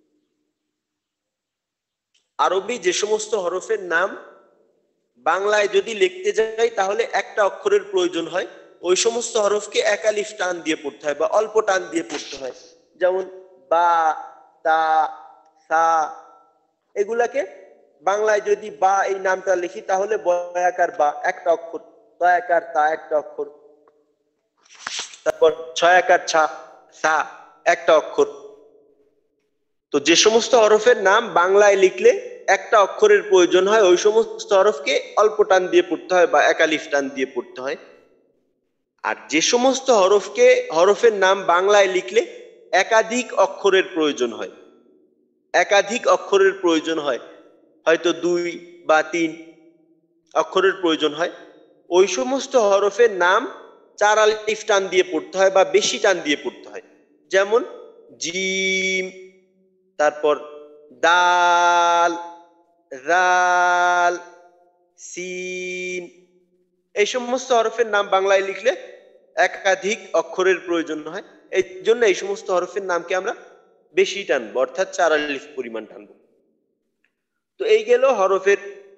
আরবি যে সমস্ত হরফের নাম বাংলায় যদি লিখতে যাই তাহলে একটা অক্ষরের প্রয়োজন হয়, ওই সমস্ত হরফকে এক আলিফ টান দিয়ে পড়তে হয় বা অল্প টান দিয়ে পড়তে হয়। যেমন বা, তা, সা, এগুলাকে বাংলায় যদি বা এই নামটা লিখি তাহলে বয়াকার বা একটা অক্ষর, দয়াকার তা একটা অক্ষর, তারপর ছয়াকার ছা সা একটা অক্ষর। তো যে সমস্ত হরফের নাম বাংলায় লিখলে একটা অক্ষরের প্রয়োজন হয়, ওই সমস্ত হরফকে অল্প টান দিয়ে পড়তে হয় বা এক আলিফ টান দিয়ে পড়তে হয়। আর যে সমস্ত হরফকে হরফের নাম বাংলায় লিখলে একাধিক অক্ষরের প্রয়োজন হয়, একাধিক অক্ষরের প্রয়োজন হয়, হয়তো দুই বা তিন অক্ষরের প্রয়োজন হয়, ওই সমস্ত হরফের নাম চার আলিফ টান দিয়ে পড়তে হয় বা বেশি টান দিয়ে পড়তে হয়। যেমন জিম, তারপর দাল, রাল, সিন, এই সমস্ত হরফের নাম বাংলায় লিখলে একাধিক অক্ষরের প্রয়োজন হয়, এই জন্য এই সমস্ত হরফের নামকে আমরা বেশি টানবো, অর্থাৎ চার আলিফ পরিমাণ টানবো। তো এই গেল হরফের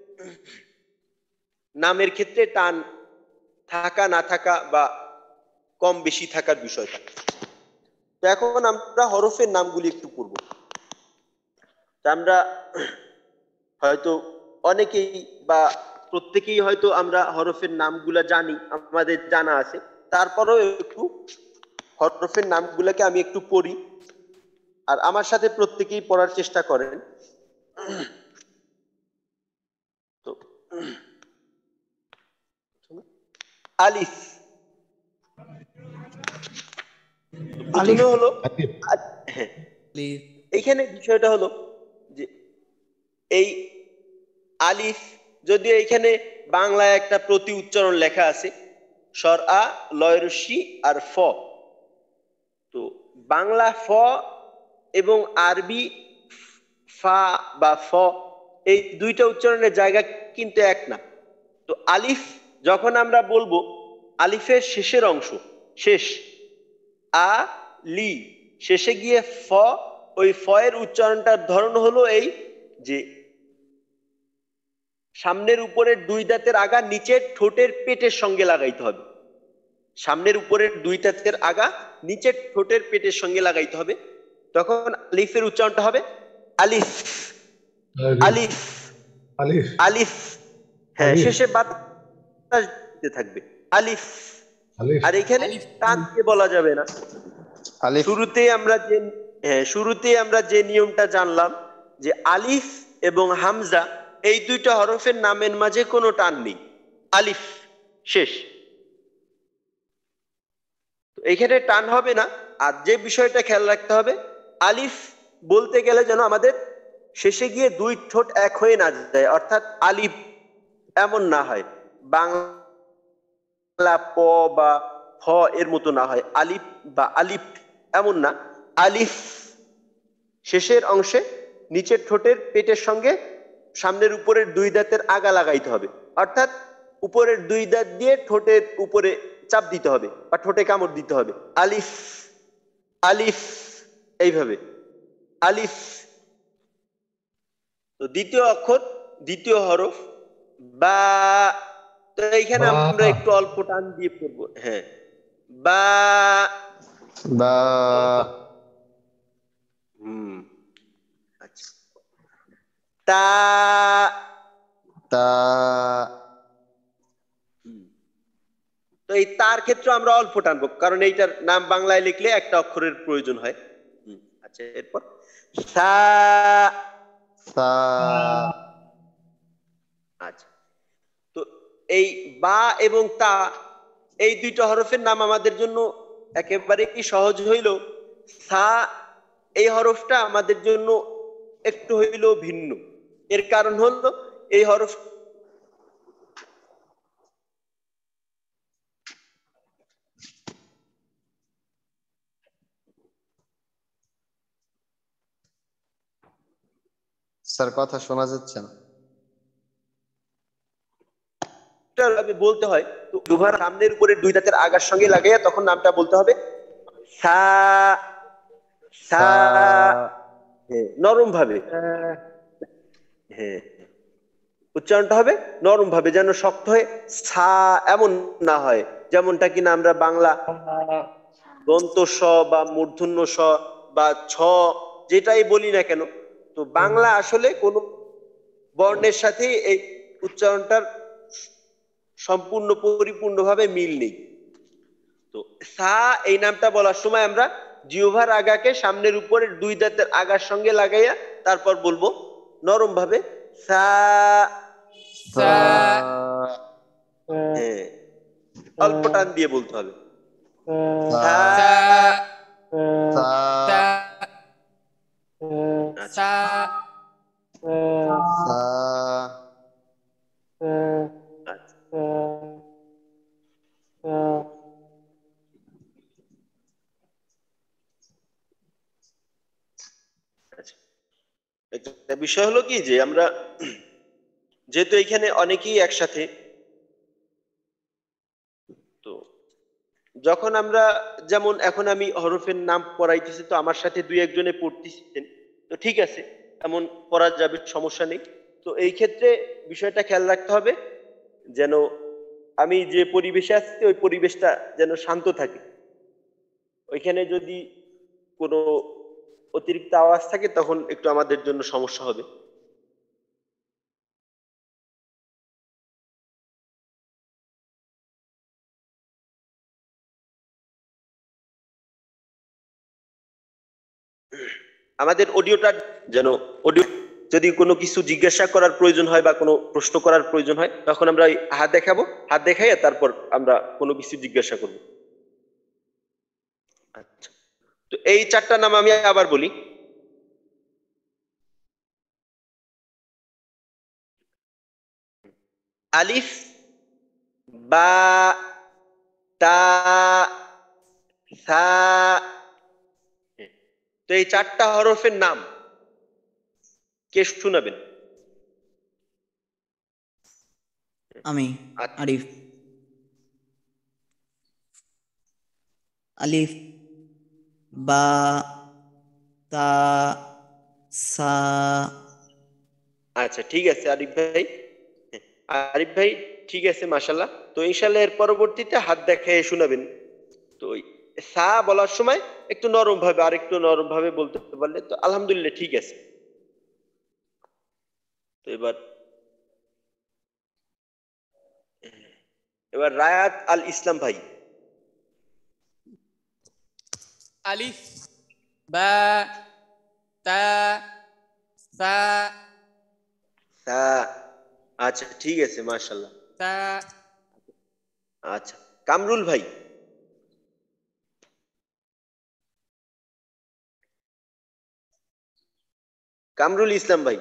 নামের ক্ষেত্রে টান থাকা না থাকা বা কম বেশি থাকার বিষয়টা। তো এখন আমরা হরফের নামগুলি একটু পড়ব। আমরা হয়তো অনেকেই বা প্রত্যেকেই হয়তো আমরা হরফের নামগুলা জানি, আমাদের জানা আছে, তারপরেও একটু হরফের নামগুলোকে আমি একটু পড়ি, আর আমার সাথে প্রত্যেকেই পড়ার চেষ্টা করেন। তো আলিফ, প্রথমে হলো এইখানে বিষয়টা হলো যে এই আলিফ, যদি এইখানে বাংলায় একটা প্রতি উচ্চারণ লেখা আছে স্বর আ, লয় রস্যি আর ফ, তো বাংলা ফ এবং আরবি ফা বা ফ, এই দুইটা উচ্চারণের জায়গা কিন্তু এক না। তো আলিফ যখন আমরা বলবো, আলিফের শেষের অংশ, শেষ আ লি, শেষে গিয়ে ফ, ওই ফ এর উচ্চারণটার ধরন হলো এই যে সামনের উপরের দুই দাঁতের আগা নিচের ঠোঁটের পেটের সঙ্গে লাগাইতে হবে। সামনের উপরের দুই দাঁতের আগা নিচের ঠোঁটের পেটের সঙ্গে লাগাইতে হবে, তখন আলিফের উচ্চারণটা হবে আলিফ, আলিফ, আলিফ, আলিফ। হ্যাঁ, শেষে বাত দিতে থাকবে আলিফ। আলিফ। আর এখানে টান দিয়ে বলা যাবে না। আলিফ। শুরুতেই আমরা যে হ্যাঁ শুরুতেই আমরা যে নিয়মটা জানলাম যে আলিফ এবং হামজা এই দুইটা হরফের নামের মাঝে কোনো টান নেই, আলিফ শেষ। তো এখানে টান হবে না। আর যে বিষয়টা খেয়াল রাখতে হবে, আলিফ বলতে গেলে যেন আমাদের শেষে গিয়ে দুই ঠোঁট এক হয়ে না যায়, অর্থাৎ আলিফ এমন না হয়, বাংলা প বা ফ এর মতো না হয়, আলিফ বা আলিফ এমন না। আলিফ শেষের অংশে নিচের ঠোঁটের পেটের সঙ্গে সামনের উপরের দুই দাঁতের আগা লাগাইতে হবে, অর্থাৎ উপরের দুই দাঁত দিয়ে ঠোঁটের উপরে চাপ দিতে হবে বা ঠোঁটে কামড় দিতে হবে। আলিফ আলিফ এইভাবে আলিফ। তো দ্বিতীয় অক্ষর দ্বিতীয় হরফ বা। তো এইখানে আমরা একটু অল্প টান দিয়ে পড়বো। হ্যাঁ বা বা। হুম আচ্ছা। তা তা। তো এই তার ক্ষেত্রে আমরা অল্প টানবো, কারণ এইটার নাম বাংলায় লিখলে একটা অক্ষরের প্রয়োজন হয়। আচ্ছা, এরপর সা। সা। আচ্ছা, তো এই বা এবং তা এই দুইটা হরফের নাম আমাদের জন্য একেবারে কি সহজ হইল। সা এই হরফটা আমাদের জন্য একটু হইল ভিন্ন। এর কারণ হলো এই হরফ স্যার কথা শোনা যাচ্ছে না। বলতে হয়, তো দুভার সামনের উপরে দুই দাঁতের আগার সঙ্গে লাগাইয়া তখন নামটা বলতে হবে সা সা। সা। হ্যাঁ, নরম ভাবে। হ্যাঁ, উচ্চারণটা হবে নরম ভাবে, যেন শক্ত হয়ে সা এমন না হয়, যেমনটা কিনা আমরা বাংলা দন্ত স বা মূর্ধন্য স বা ছ যেটাই বলি না কেন, তো বাংলা আসলে কোন বর্ণের সাথে এই উচ্চারণটার সম্পূর্ণ পরিপূর্ণভাবে মিল নেই। তো সা এই নামটা বলার সময় আমরা জিহ্বার আগাকে সামনের উপরের দুই দাঁতের আগার সঙ্গে লাগাইয়া তারপর বলবো নরম ভাবে সা। সা। হ্যাঁ, অল্প টান দিয়ে বলতে হবে সা। সা। সা। সা। আচ্ছা, সা। আচ্ছা, আচ্ছা। একটা বিষয় হলো কি যে আমরা যেহেতু এখানে অনেকেই একসাথে, তো যখন আমরা যেমন এখন আমি হরফের নাম পড়াইতেছি, তো আমার সাথে দুই একজনে পড়তেছেন, তো ঠিক আছে, এমন পড়া যাবে, সমস্যা নেই। তো এই ক্ষেত্রে বিষয়টা খেয়াল রাখতে হবে যেন আমি যে পরিবেশে আছি ওই পরিবেশটা যেন শান্ত থাকে। ওইখানে যদি কোনো অতিরিক্ত আওয়াজ থাকে তখন একটু আমাদের জন্য সমস্যা হবে। আমাদের অডিওটা যেন অডিও যদি কোনো কিছু জিজ্ঞাসা করার প্রয়োজন হয় বা কোনো প্রশ্ন করার প্রয়োজন হয়, তখন আমরা ওই হাত দেখাবো, হাত দেখাইয়া তারপর আমরা কোনো কিছু জিজ্ঞাসা করব। আচ্ছা, তো এই চারটা নাম আমি আবার বলি। আলিফ, বা, তা, সা। তো এই চারটা হরফের নাম কে শোনাবেন? আমি আরিফ। আলিফ, বা, তা, সা। আচ্ছা, ঠিক আছে আরিফ ভাই। আরিফ ভাই ঠিক আছে, মাশাল্লাহ। তো ইনশাল্লাহ এর পরবর্তীতে হাত দেখায় শোনাবেন। তো ওই সা বলার সময় একটু নরম ভাবে আর একটু নরম ভাবে বলতে পারলে তো আলহামদুলিল্লাহ ঠিক আছে। তো এবার এবার রায়াত আল ইসলাম ভাই। আলিফ বা তা সা তা, আচ্ছা ঠিক আছে, মাশাআল্লাহ। তা আচ্ছা, কামরুল ভাই। কামরুল ইসলাম ভাই।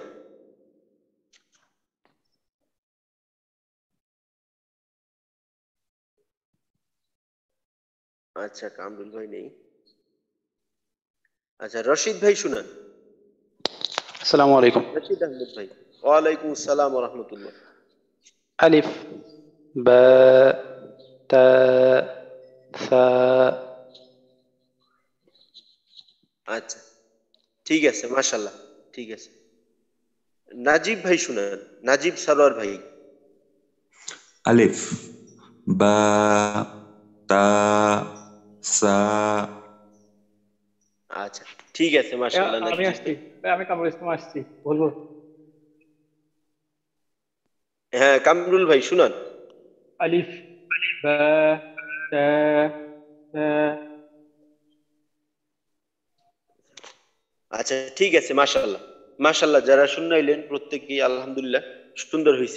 আচ্ছা, কামরুল ভাই নেই। আচ্ছা, রশিদ ভাই শুনান। আসসালামু আলাইকুম। রশিদ আহমেদ ভাই। ওয়ালাইকুম আসসালাম ওয়া রাহমাতুল্লাহ। আলিফ বা তা সা। আচ্ছা ঠিক আছে, মাশাআল্লাহ, ঠিক আছে। নাজিব ভাই শুনান, নাজিব সারোয়ার ভাই। আলিফ বা তা সা। আচ্ছা ঠিক আছে, মাশাআল্লাহ। আমি নাজিব আসছি ভাই। আমি কামরুল ইসলাম আসছি বলবো। হ্যাঁ, কামরুল ভাই শুনান। আলিফ বা তা সা। আচ্ছা ঠিক আছে, মাশাআল্লাহ, মাশাআল্লাহ। যারা শুনাইলেন প্রত্যেকই আলহামদুলিল্লাহ সুন্দর হয়েছে।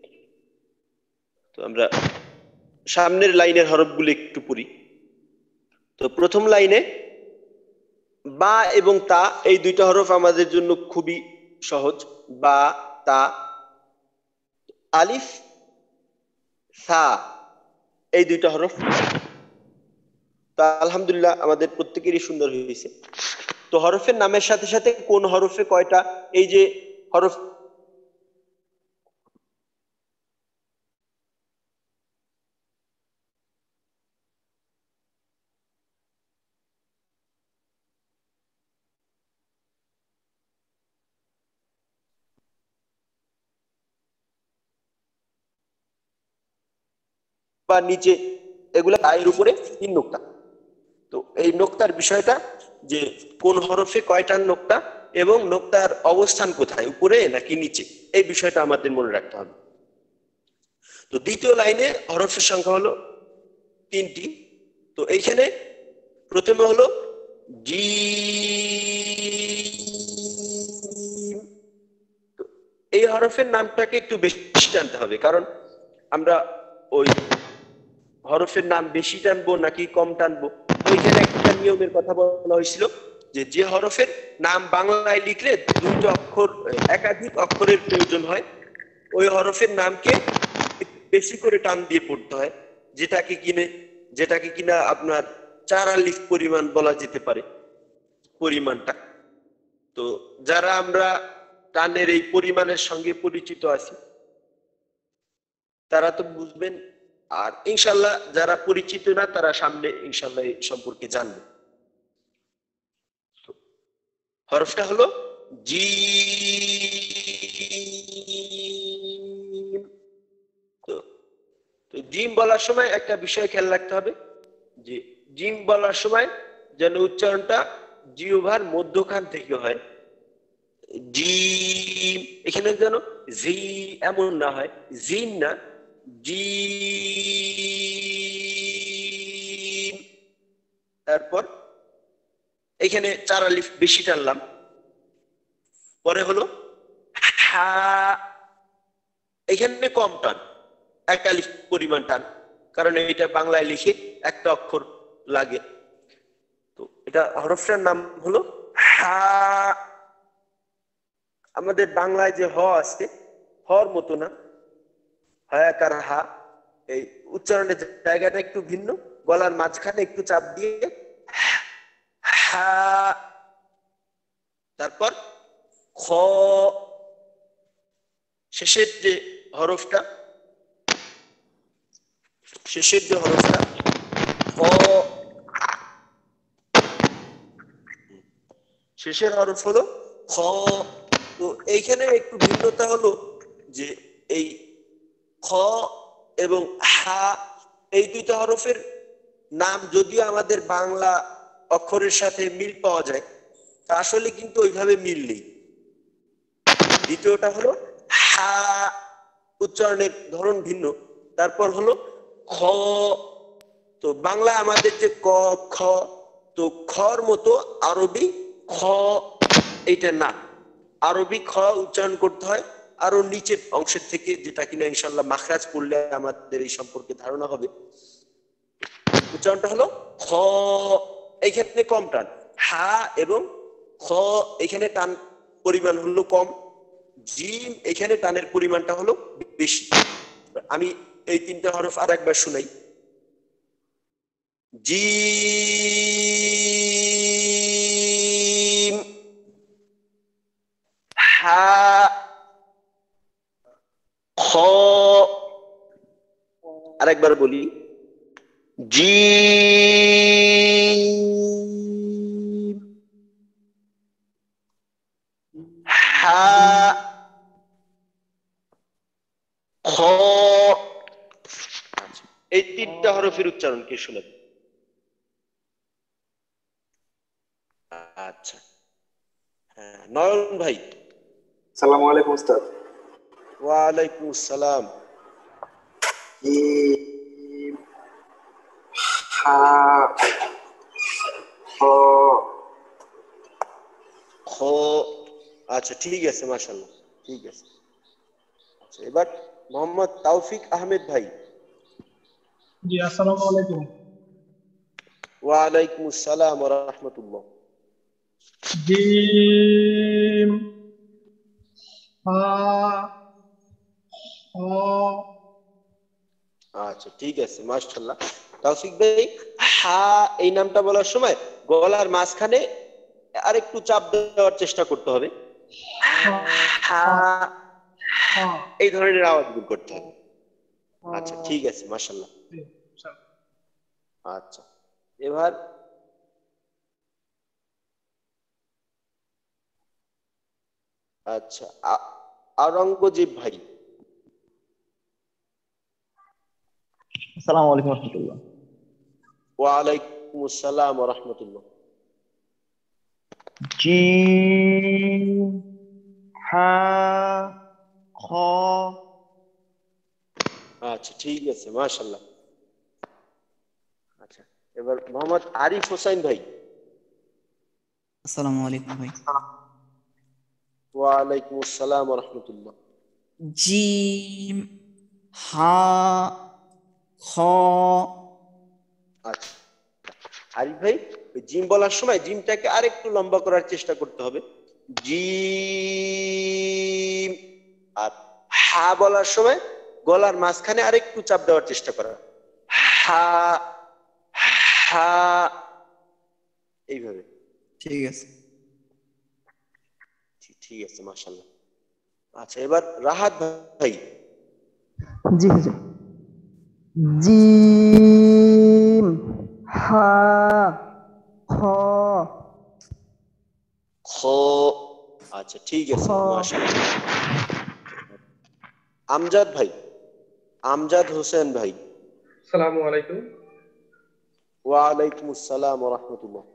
তো আমরা সামনের লাইনের হরফগুলো একটু পড়ি। তো প্রথম লাইনে বা এবং তা, এই দুইটা হরফ আমাদের জন্য খুবই সহজ। বা, তা, আলিফ, সা, এই দুইটা হরফ। তা আলহামদুলিল্লাহ আমাদের প্রত্যেকেরই সুন্দর হয়েছে। তো হরফের নামের সাথে সাথে কোন হরফে কয়টা, এই যে হরফ বা নিচে, এগুলা গায়ের উপরে তিন নোক্তা। তো এই নোক্তার বিষয়টা, যে কোন হরফে কয়টা নোক্তা এবং নোক্তার অবস্থান কোথায়, উপরে নাকি নিচে, এই বিষয়টা আমাদের মনে রাখতে হবে। তো দ্বিতীয় লাইনে হরফের সংখ্যা হলো তিনটি। তো এইখানে প্রথমে হলো জিম। তো এই হরফের নামটাকে একটু বেশি টানতে হবে, কারণ আমরা ওই হরফের নাম বেশি টানবো নাকি কম টানবো, ওইখানে একটা নিয়মের কথা বলা হয়েছিল, যে যে হরফের নাম বাংলায় লিখলে দুইটা অক্ষর, একাধিক অক্ষরের প্রয়োজন হয়, ওই হরফের নামকে বেশি করে টান দিয়ে পড়তে হয়, যেটাকে কিনে যেটাকে কিনা আপনার চার আলিফ পরিমাণ বলা যেতে পারে, পরিমাণটা। তো যারা আমরা টানের এই পরিমাণের সঙ্গে পরিচিত আছি তারা তো বুঝবেন, আর ইনশাল্লাহ যারা পরিচিত না তারা সামনে ইনশাল্লাহ এই সম্পর্কে জানবে। হরফটা হলো জিম। তো তো জিম বলার সময় একটা বিষয় খেয়াল রাখতে হবে, যে জিম বলার সময় যেন উচ্চারণটা জিহ্বার মধ্যখান থেকে হয়। জিম, এখানে যেন জি এমন না হয়, জিম না, জিম। তারপর এখানে চার আলিফ বেশি টানলাম। পরে হলো হা, এখানে কম টান, এক আলিফ পরিমাণ টান, কারণ এটা বাংলায় লিখে একটা অক্ষর লাগে। তো এটা হরফটার নাম হলো হা। আমাদের বাংলায় যে হ আছে, হর মতো না, হয়াকার হা, এই উচ্চারণের জায়গাটা একটু ভিন্ন, গলার মাঝখানে একটু চাপ দিয়ে হা। তারপর খ, শেষের যে হরফটা, শেষের যে হরফটা খ, শেষের হরফ হলো খ। তো এইখানে একটু ভিন্নতা হলো যে এই খ এবং হা, এই দুইটা হরফের নাম যদিও আমাদের বাংলা অক্ষরের সাথে মিল পাওয়া যায়, তা আসলে কিন্তু ওইভাবে মিল নেই। দ্বিতীয়টা হলো হা, উচ্চারণের ধরন ভিন্ন। তারপর হলো খ। তো বাংলা আমাদের যে ক খ, তো খর মতো আরবি খ এইটা না, আরবি খ উচ্চারণ করতে হয় আরো নিচের অংশের থেকে, যেটা কিনা ইনশাল্লাহ মাখরাজ পড়লে আমাদের এই সম্পর্কে ধারণা হবে। উচ্চারণটা হলো খ, এইখানে কম টান, হা এবং খ এখানে টান পরিমাণ হলো কম, জিম এখানে টানের পরিমাণটা হলো বেশি। আমি এই তিনটা হরফ আর একবার শুনাই। জিম, হা, খ, আরেকবার বলি, জিম, হা, খ। এই তিনটা হরফের উচ্চারণ কে শুনেন? আচ্ছা, হ্যাঁ নয়ন ভাই। আসসালামু আলাইকুম উস্তাদ। ওয়ালাইকুম আসসালাম। জিম, হা, খ, খ। আচ্ছা ঠিক আছে, মাশাআল্লাহ, ঠিক আছে। আচ্ছা, এবার মোহাম্মদ তাওফিক আহমেদ ভাই। জি আসসালামু আলাইকুম। ওয়ালাইকুম আসসালাম ওয়া রাহমাতুল্লাহ। জিম, হা, খ। আচ্ছা ঠিক আছে, মাশাআল্লাহ। তাওফিক ভাই, হা এই নামটা বলার সময় গলার মাঝখানে আরেকটু চাপ দেওয়ার চেষ্টা করতে হবে, হা এই ধরনের আওয়াজ বের করতে হবে। আচ্ছা ঠিক আছে, মাশাআল্লাহ। আচ্ছা, এবার আচ্ছা আওরঙ্গজেব ভাই। আসসালামু আলাইকুম রাহমাতুল্লাহ। ওয়ালাইকুম আসসালাম ওয়া রাহমাতুল্লাহ। জিম, হা, খ। আচ্ছা ঠিক আছে, মাশাআল্লাহ। আচ্ছা, এবার মোহাম্মদ আরিফ হোসেন ভাই। আসসালামু আলাইকুম ভাই। ওয়ালাইকুম আসসালাম ওয়া রাহমাতুল্লাহ। জিম, হা, খ। আচ্ছা আরিফ ভাই, জিম বলার সময় জিমটাকে আরেকটু লম্বা করার চেষ্টা করতে হবে, জিম। আর হা বলার সময় গলার মাঝখানে আরেকটু চাপ দেওয়ার চেষ্টা করা, হা হা, এইভাবে। ঠিক আছে, ঠিক আছে, মাশাআল্লাহ। আচ্ছা, এবার রাহাত ভাই। জি হুজুর। জিম, হা, খ। খ। আচ্ছা ঠিক আছে, মাশাআল্লাহ। আমজাদ ভাই, আমজাদ হোসেন ভাই। আসসালামু আলাইকুম। ওয়ালাইকুম আসসালাম ওয়া রাহমাতুল্লাহ।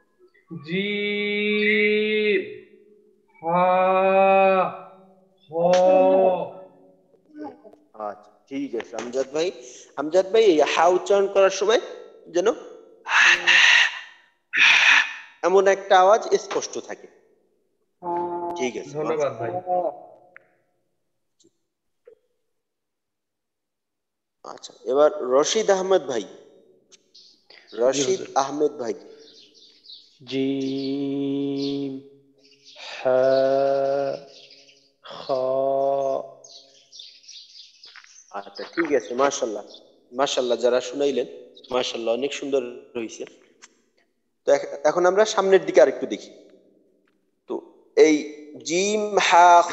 জিম, হা, খ। আচ্ছা ঠিক আছে আমজাদ ভাই। আমজাদ ভাই, এই হা উচ্চারণ করার সময় যেন এমন একটা আওয়াজ স্পষ্ট থাকে। ঠিক আছে, ধন্যবাদ ভাই। আচ্ছা, এবার রশিদ আহমেদ ভাই। রশিদ আহমেদ ভাই। জিম, হা, খ। আচ্ছা ঠিক আছে, মাশাআল্লাহ, মাশাআল্লাহ, যারা শুনাইলেন মাশাআল্লাহ, অনেক সুন্দর হয়েছে। তো এখন আমরা সামনের দিকে আরেকটু দেখি। তো এই জিম হা খ,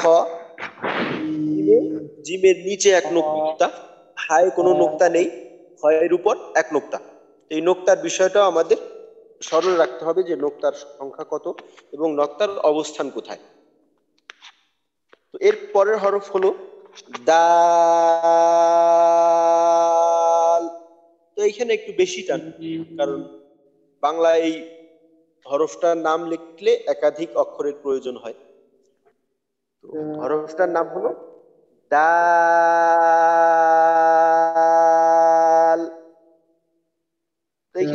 জিমের নিচে এক নোক্তা, হায় কোনো নোক্তা নেই, খয়ের উপর এক নোক্তা। এই নোক্তার বিষয়টাও আমাদের স্মরণ রাখতে হবে যে নোক্তার সংখ্যা কত এবং নোক্তার অবস্থান কোথায়। তো এর পরের হরফ হলো দাল। তো এখানে একটু বেশি টান, কারণ বাংলা এই হরফটার নাম লিখলে একাধিক অক্ষরের প্রয়োজন হয়। তো হরফটার নাম হলো দাল।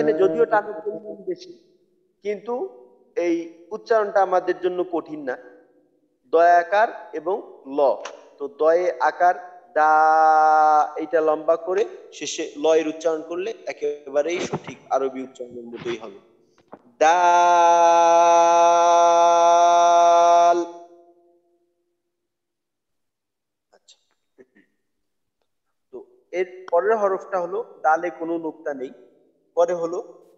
এখানে যদিও টানের পরিমাণ বেশি কিন্তু এই উচ্চারণটা আমাদের জন্য কঠিন না। দয় আকার এবং ল, তো দয়ে আকার দা এইটা লম্বা করে শেষে লয়ের উচ্চারণ করলে একেবারেই সঠিক আরবি উচ্চারণের মতোই হবে। দাল। আচ্ছা, তো এর পরের হরফটা হলো দালে কোনো নুক্তা নেই, পরে হলো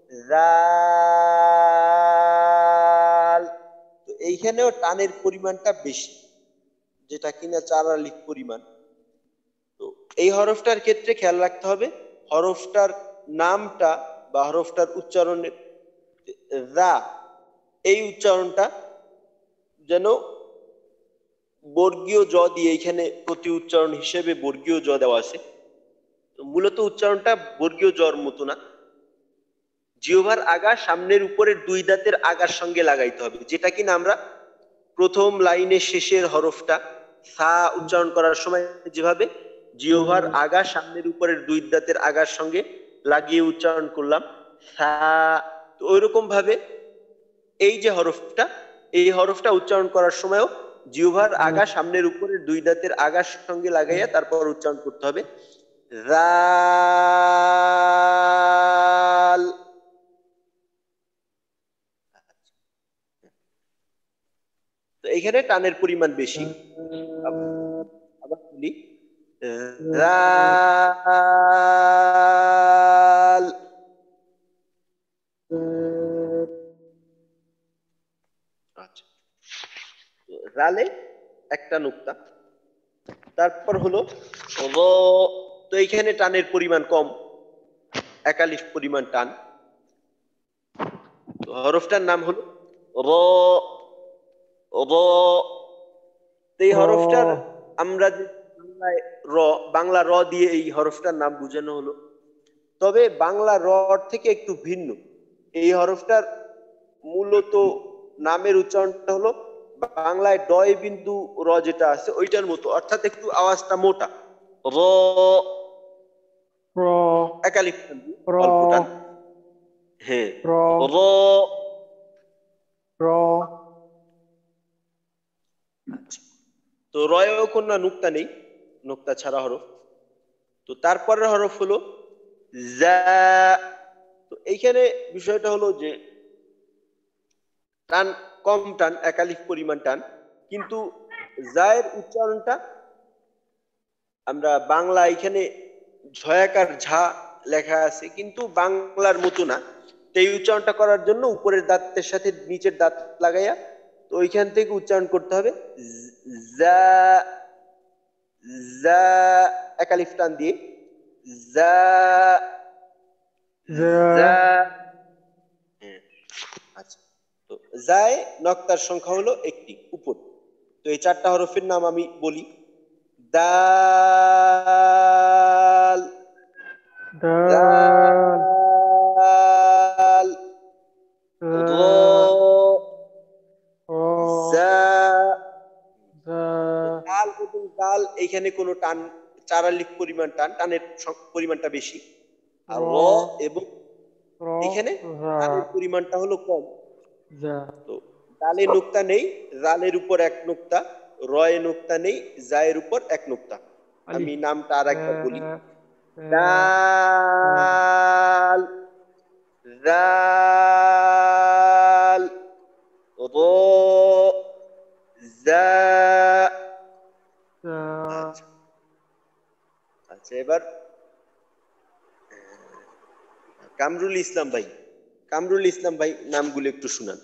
রাল। তো এইখানেও টানের পরিমাণটা বেশি, যেটা কিনা চার আলিফ পরিমাণ। তো এই হরফটার ক্ষেত্রে খেয়াল রাখতে হবে হরফটার নামটা বা হরফটার উচ্চারণের রা, এই উচ্চারণটা যেন বর্গীয় জ দিয়ে, এখানে প্রতি উচ্চারণ হিসেবে বর্গীয় জ দেওয়া আছে, মূলত উচ্চারণটা বর্গীয় জর মতো না। জিহ্বার আগা সামনের উপরের দুই দাঁতের আগার সঙ্গে লাগাইতে হবে, যেটা কিনা আমরা প্রথম লাইনের শেষের হরফটা সা উচ্চারণ করার সময় যেভাবে জিহ্বার আগা সামনের উপরের দুই দাঁতের আগার সঙ্গে লাগিয়ে উচ্চারণ করলাম সা, তো ওইরকম ভাবে এই যে হরফটা, এই হরফটা উচ্চারণ করার সময়ও জিহ্বার আগা সামনের উপরের দুই দাঁতের আগার সঙ্গে লাগাইয়া তারপর উচ্চারণ করতে হবে রাল। তো এখানে টানের পরিমাণ বেশি। আবার বলি রাল। আচ্ছা, রালে একটা নুক্তা, তারপর হলো র। তো এইখানে টানের পরিমাণ কম, একালিফ পরিমাণ টান। হরফটার নাম হলো র। র, এই হরফটার আমরা যে বাংলায় র, বাংলা র দিয়ে এই হরফটার নাম বোঝানো হলো, তবে বাংলা র থেকে একটু ভিন্ন। এই হরফটার মূলত নামের উচ্চারণটা হলো বাংলায় ডয় বিন্দু র যেটা আছে ওইটার মতো, অর্থাৎ একটু আওয়াজটা মোটা। র একালিফ অল্প টান। হ্যাঁ, র র। তো রয়েও কোনো নুক্তা নেই, নুক্তা ছাড়া হরফ। তো তারপরের হরফ হলো যা। তো এইখানে বিষয়টা হলো যে টান কম, টান একালিফ পরিমাণ টান, কিন্তু জায়ের উচ্চারণটা আমরা বাংলা এখানে ঝয়াকার ঝা লেখা আছে কিন্তু বাংলার মতো না। তো এই উচ্চারণটা করার জন্য উপরের দাঁতের সাথে নিচের দাঁত লাগাইয়া তো ওইখান থেকে উচ্চারণ করতে হবে যা। যা একালিফ টান দিয়ে যা। যা। আচ্ছা, তো জায় নক্তার সংখ্যা হলো একটি উপর। তো এই চারটা হরফের নাম আমি বলি। দাল। দাল। র। যা। দাল এবং দাল এখানে কোনো টান, চার আলিফ পরিমাণ টান, টানের পরিমাণটা বেশি। আর র এবং এখানে টানের পরিমাণটা হলো কম। তো দালে নুক্তা নেই, রালের উপর এক নুক্তা, রয়ে নুক্তা নেই, জায়ের উপর এক নুক্তা। আমি নামটা আর একবার বলি। দাল। দাল। র। যা। আচ্ছা, এবার কামরুল ইসলাম ভাই, কামরুল ইসলাম ভাই নামগুলো একটু শুনান।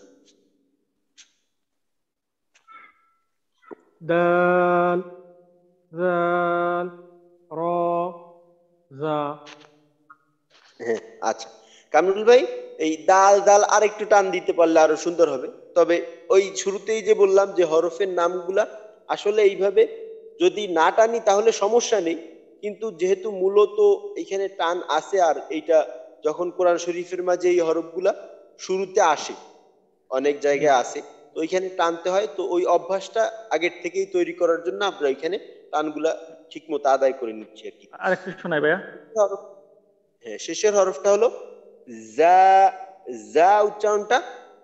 দাল, জাল, র, জা। হ্যাঁ, আচ্ছা কামরুল ভাই, এই দাল দাল আর একটু টান দিতে পারলে আরো সুন্দর হবে। তবে ওই শুরুতেই যে বললাম যে হরফের নামগুলা আসলে এইভাবে যদি না টানি তাহলে সমস্যা নেই, কিন্তু যেহেতু মূলত এখানে টান আসে আর এইটা যখন কোরআন শরীফের মাঝে এই হরফগুলা শুরুতে আসে, অনেক জায়গায় আসে, তো ওইখানে টানতে হয়। তো ওই অভ্যাসটা আগের থেকেই তৈরি করার জন্য আমরা এখানে টানগুলা ঠিক মতো আদায় করে নিচ্ছি আর কি। আরেকটু শোনাই ভাইয়া। হ্যাঁ, শেষের হরফটা হলো যা যা উচ্চারণটা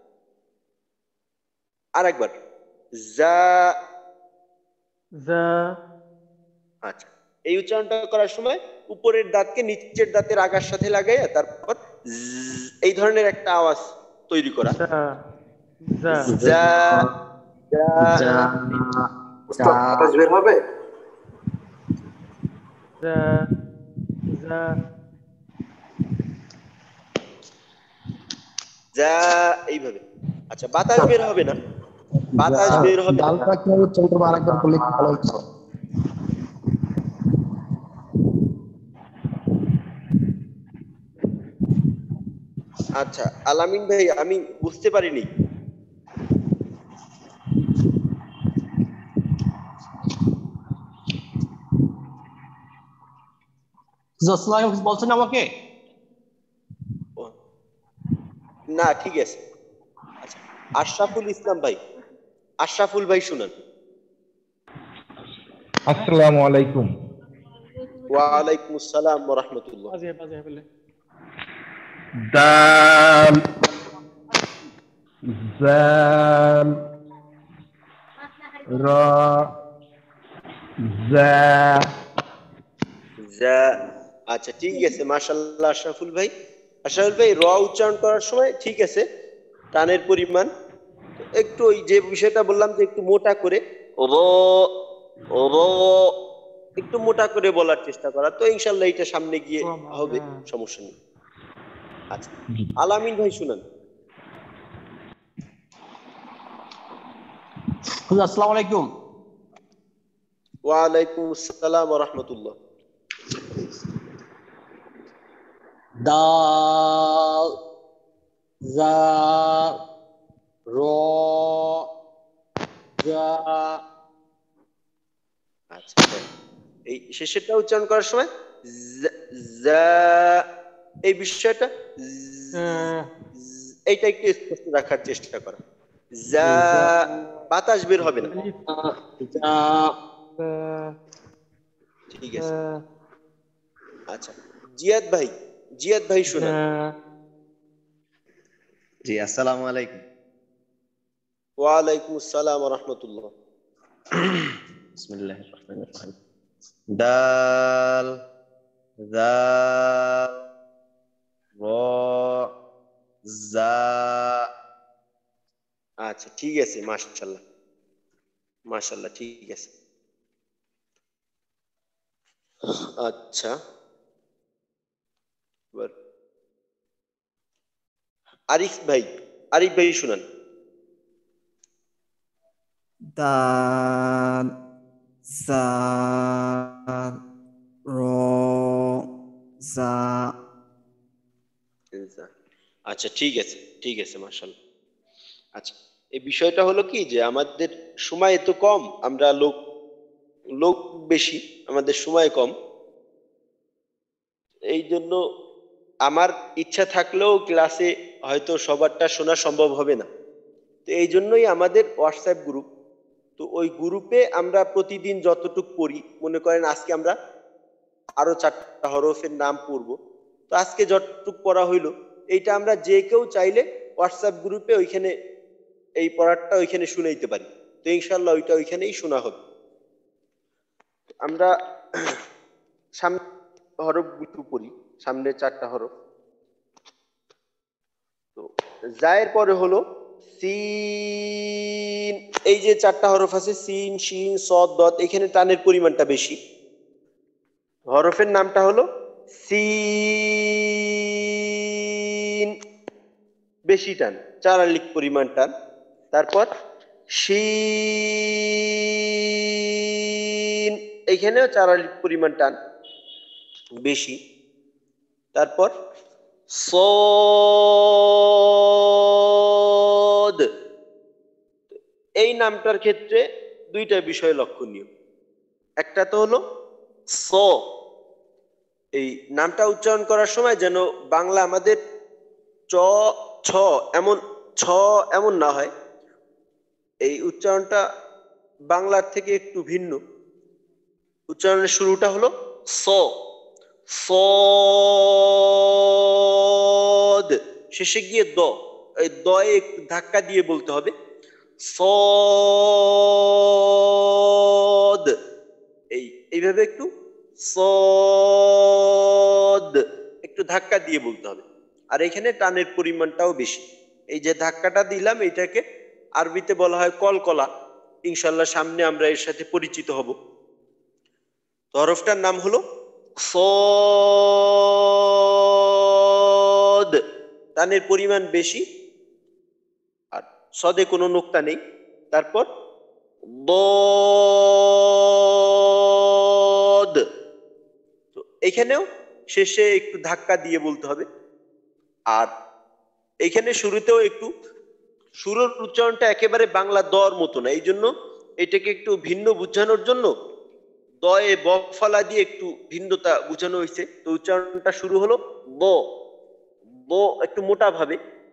আরেকবার যা যা আচ্ছা এই উচ্চারণটা করার সময় উপরের দাঁতকে নিচের দাঁতের আগার সাথে লাগাইয়া তারপর জ্জ, এই ধরনের একটা আওয়াজ তৈরি করা যা যা যা যা উস্তাদ বাতাস বের হবে? যা যা যা এইভাবে। আচ্ছা বাতাস বের হবে না, বাতাস বের হবে না। ডালটা কিভাবে উচ্চারণ করবো আরেকবার বললে একটু ভালো হতো। আচ্ছা আলামিন ভাই আমি বুঝতে পারিনি। বলছেন আমাকে? না ঠিক আছে। আচ্ছা আশরাফুল ইসলাম ভাই, আশরাফুল ভাই শুনান। আসসালামু আলাইকুম। ওয়ালাইকুম আসসালাম ওয়া রাহমাতুল্লাহ। বাজে বাজে বলে দাল জাল রা জা যা আচ্ছা ঠিক আছে মাশাআল্লাহ আশরাফুল ভাই। আশরাফুল ভাই র উচ্চারণ করার সময় ঠিক আছে টানের পরিমাণ একটু ওই যে বিষয়টা বললাম যে একটু মোটা করে র র একটু মোটা করে বলার চেষ্টা করা, তো ইনশাআল্লাহ এটা সামনে গিয়ে হবে, সমস্যা নেই। আচ্ছা আলামিন ভাই শুনান। আসসালামু আলাইকুম। ওয়ালাইকুম আসসালাম ওয়া রাহমাতুল্লাহ। দাল জাল র জা আচ্ছা এই শেষেরটা উচ্চারণ করার সময় যা যা এই বিষয়টা এইটা একটু স্পষ্ট রাখার চেষ্টা করা। যা বাতাস বের হবে না। ঠিক আছে আচ্ছা জিয়াদ ভাই, জিয়াদ ভাই শুনুন। জি আসসালামু আলাইকুম। ওয়ালাইকুম আসসালাম ওয়া রাহমাতুল্লাহ। বিসমিল্লাহির রহমানির রহিম। দাল জাল রা জা। আচ্ছা ঠিক আছে মাশাআল্লাহ মাশাআল্লাহ ঠিক আছে। আচ্ছা এবার আরিফ ভাই, আরিফ ভাই শুনান। দাল জাল র জা। আচ্ছা ঠিক আছে ঠিক আছে মাশাআল্লাহ। আচ্ছা এই বিষয়টা হলো কি যে আমাদের সময় তো কম, আমরা লোক লোক বেশি, আমাদের সময় কম, এই জন্য আমার ইচ্ছা থাকলেও ক্লাসে হয়তো সবারটা শোনা সম্ভব হবে না। তো এই জন্যই আমাদের হোয়াটসঅ্যাপ গ্রুপ, তো ওই গ্রুপে আমরা প্রতিদিন যতটুকু পড়ি, মনে করেন আজকে আমরা আরো চারটা হরফের নাম পড়বো, তো আজকে যতটুকু পড়া হইলো এইটা আমরা যে কেউ চাইলে হোয়াটসঅ্যাপ গ্রুপে ওইখানে এই পড়াটা ওইখানে শুনাইতে পারি, তো ইনশাল্লাহ ওইটা ওইখানেই শোনা হবে। আমরা সামনে হরফ গুলো পড়ি, সামনে চারটা হরফ। তো জায়ের পরে হলো সিন, এই যে চারটা হরফ আছে সিন শিন সদ দত, এখানে টানের পরিমাণটা বেশি। হরফের নামটা হলো সিন, বেশি টান, চার আলিক পরিমাণ টান। তারপর শিন, এইখানেও চার আলিক পরিমাণ টান বেশি। তারপর সদ, এই নামটার ক্ষেত্রে দুইটা বিষয় লক্ষণীয়। একটা তো হলো স, এই নামটা উচ্চারণ করার সময় যেন বাংলা আমাদের চ ছ এমন ছ এমন না হয়, এই উচ্চারণটা বাংলার থেকে একটু ভিন্ন। উচ্চারণের শুরুটা হলো স, সদ শেষে গিয়ে দ, এই দয়ে একটু ধাক্কা দিয়ে বলতে হবে সদ, এই এইভাবে একটু সদ একটু ধাক্কা দিয়ে বলতে হবে। আর এখানে টানের পরিমাণটাও বেশি। এই যে ধাক্কাটা দিলাম এটাকে আরবিতে বলা হয় কলকলা। ইনশাল্লাহ সামনে আমরা এর সাথে পরিচিত হব। তো হরফটার নাম হলো সদ, টানের পরিমাণ বেশি আর সদে কোনো নোক্তা নেই। তারপর দদ, তো এখানেও শেষে একটু ধাক্কা দিয়ে বলতে হবে। আর এখানে শুরুতেও একটু সুরের উচ্চারণটা একেবারে বাংলা দর মতো না, এই জন্য এটাকে একটু ভিন্ন বোঝানোর জন্য দয়ে বফলা দিয়ে একটু ভিন্নতা বোঝানো হয়েছে। তো উচ্চারণটা শুরু হলো ব, ব একটু মোটা ভাবে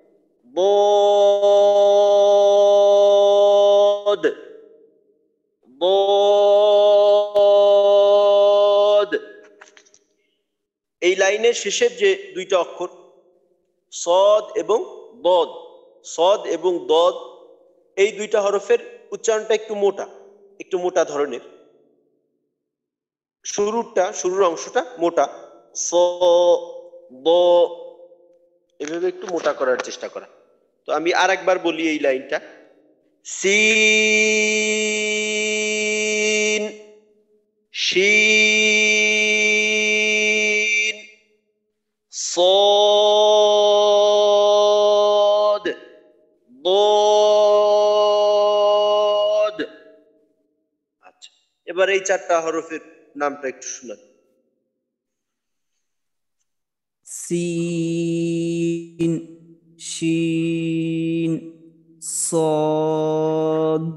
বদ, বদ। এই লাইনের শেষের যে দুইটা অক্ষর সদ এবং দদ, সদ এবং দদ এই দুইটা হরফের উচ্চারণটা একটু মোটা, একটু মোটা ধরনের। শুরুটা শুরুর অংশটা মোটা, স দ, এভাবে একটু মোটা করার চেষ্টা করা। তো আমি আর একবার বলি এই লাইনটা, সিন শিন صاد ضاد। আচ্ছা, এবার এই চারটা হরফের নামটা একটু শোনান। সিন শিন صاد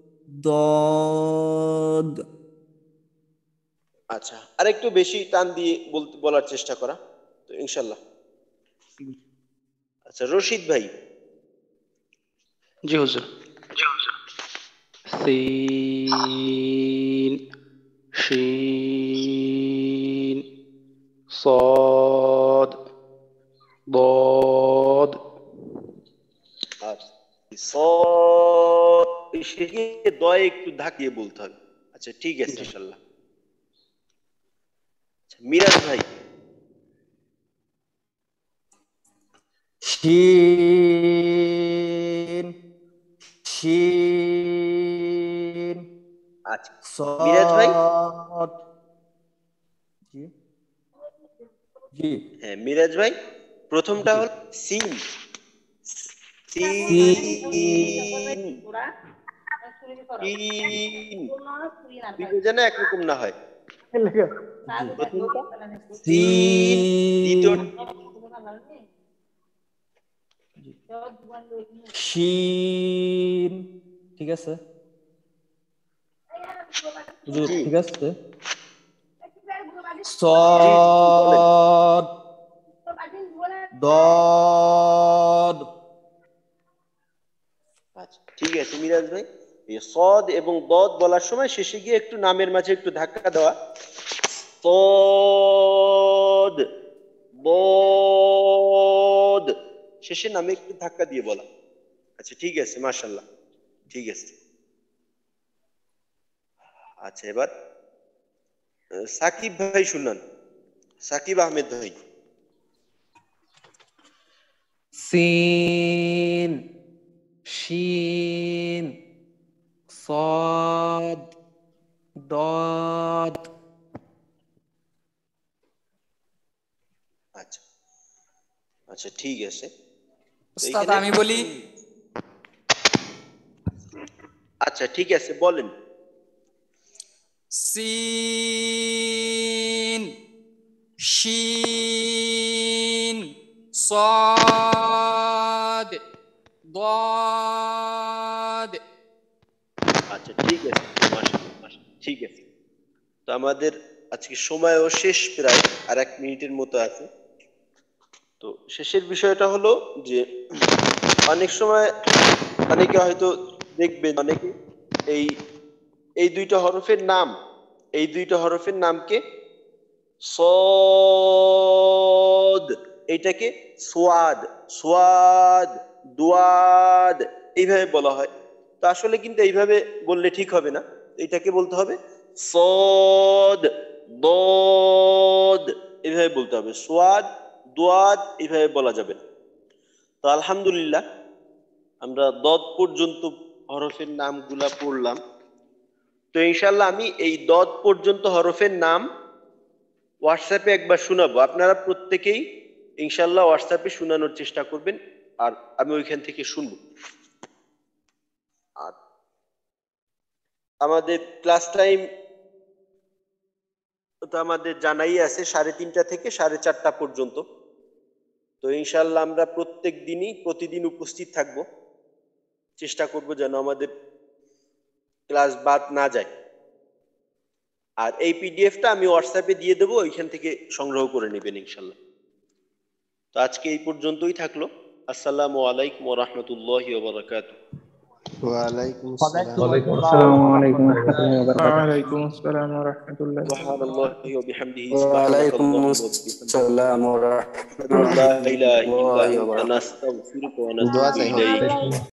ضاد। আচ্ছা, আর একটু বেশি টান দিয়ে বলতে বলার চেষ্টা করা, তো ইনশাল্লাহ। আচ্ছা, রশিদ ভাই। জি হুজুর। সিন শিন صاد ضاد। আচ্ছা, সদ শেষে দয়ে একটু ধাকিয়ে বলতে হবে। আচ্ছা ঠিক আছে ইনশাল্লাহ। আচ্ছা, মিরাজ ভাই। শিন শিন আচ্ছা মিরাজ ভাই। صاد। জি জি হ্যাঁ মিরাজ ভাই, প্রথমটা হল সিন, সিন সিন যেন একরকম না হয়। প্রথমটা সিন, দ্বিতীয়টা শিন। ঠিক আছে হুজুর, ঠিক আছে। صاد ضاد। আচ্ছা ঠিক আছে মিরাজ ভাই, এই সদ এবং দদ বলার সময় শেষে গিয়ে একটু নামের মাঝে একটু ধাক্কা দেওয়া, সদ বদ, শেষে নামে একটু ধাক্কা দিয়ে বলা। আচ্ছা ঠিক আছে, মাশাআল্লাহ, ঠিক আছে। আচ্ছা এবার সাকিব ভাই শুনান, সাকিব আহমেদ ভাই। সিন শিন صاد ضاد। আচ্ছা আচ্ছা ঠিক আছে। উস্তাদ আমি বলি। আচ্ছা ঠিক আছে বলেন। সিন শিন صاد ضاد। আচ্ছা ঠিক আছে, মাশাআল্লাহ মাশাআল্লাহ, ঠিক আছে। তো আমাদের আজকে সময়ও শেষ, প্রায় আর এক মিনিটের মতো আছে। তো শেষের বিষয়টা হলো যে অনেক সময় অনেকে হয়তো দেখবেন, অনেকে এই এই দুইটা হরফের নাম, এই দুইটা হরফের নামকে সদ এটাকে সোয়াদ সোয়াদ দুয়াদ এইভাবে বলা হয়। তো আসলে কিন্তু এইভাবে বললে ঠিক হবে না, এটাকে বলতে হবে সদ দদ, এইভাবে বলতে হবে। সোয়াদ দুয়াদ এইভাবে বলা যাবে না। তো আলহামদুলিল্লাহ আমরা দদ পর্যন্ত হরফের নামগুলা পড়লাম। তো ইনশাল্লাহ আমি এই দদ পর্যন্ত হরফের নাম হোয়াটসঅ্যাপে একবার শোনাবো, আপনারা প্রত্যেকেই ইনশাল্লাহ হোয়াটসঅ্যাপে শোনানোর চেষ্টা করবেন, আর আমি ওইখান থেকে শুনবো। আর আমাদের ক্লাস টাইম তো আমাদের জানাই আছে সাড়ে তিনটা থেকে সাড়ে চারটা পর্যন্ত। তো ইনশাল্লাহ আমরা প্রত্যেক দিনই প্রতিদিন উপস্থিত থাকব, চেষ্টা করব যেন আমাদের ক্লাস বাদ না যায়। আর এই পিডিএফটা আমি হোয়াটসঅ্যাপে দিয়ে দেবো, ওইখান থেকে সংগ্রহ করে নেবেন ইনশাল্লাহ। তো আজকে এই পর্যন্তই থাকলো। আসসালামু আলাইকুম ওয়া রাহমাতুল্লাহি ওয়া বারাকাতুহু। ওয়ালাইকুম ওয়ালাইকুম আসসালাম ওয়া রাহমাতুল্লাহি ওয়া বারাকাতুহু। ওয়ালাইকুম আসসালাম ওয়া রাহমাতুল্লাহি সুবহানাল্লাহি ওয়া বিহামদিহি ওয়ালাইকুম সুবহানাল্লাহি আসসালাম ওয়া লা ইলাহা ইল্লা আনতা নাস্তাগফিরুকা ওয়া নাতুবু ইলাইক।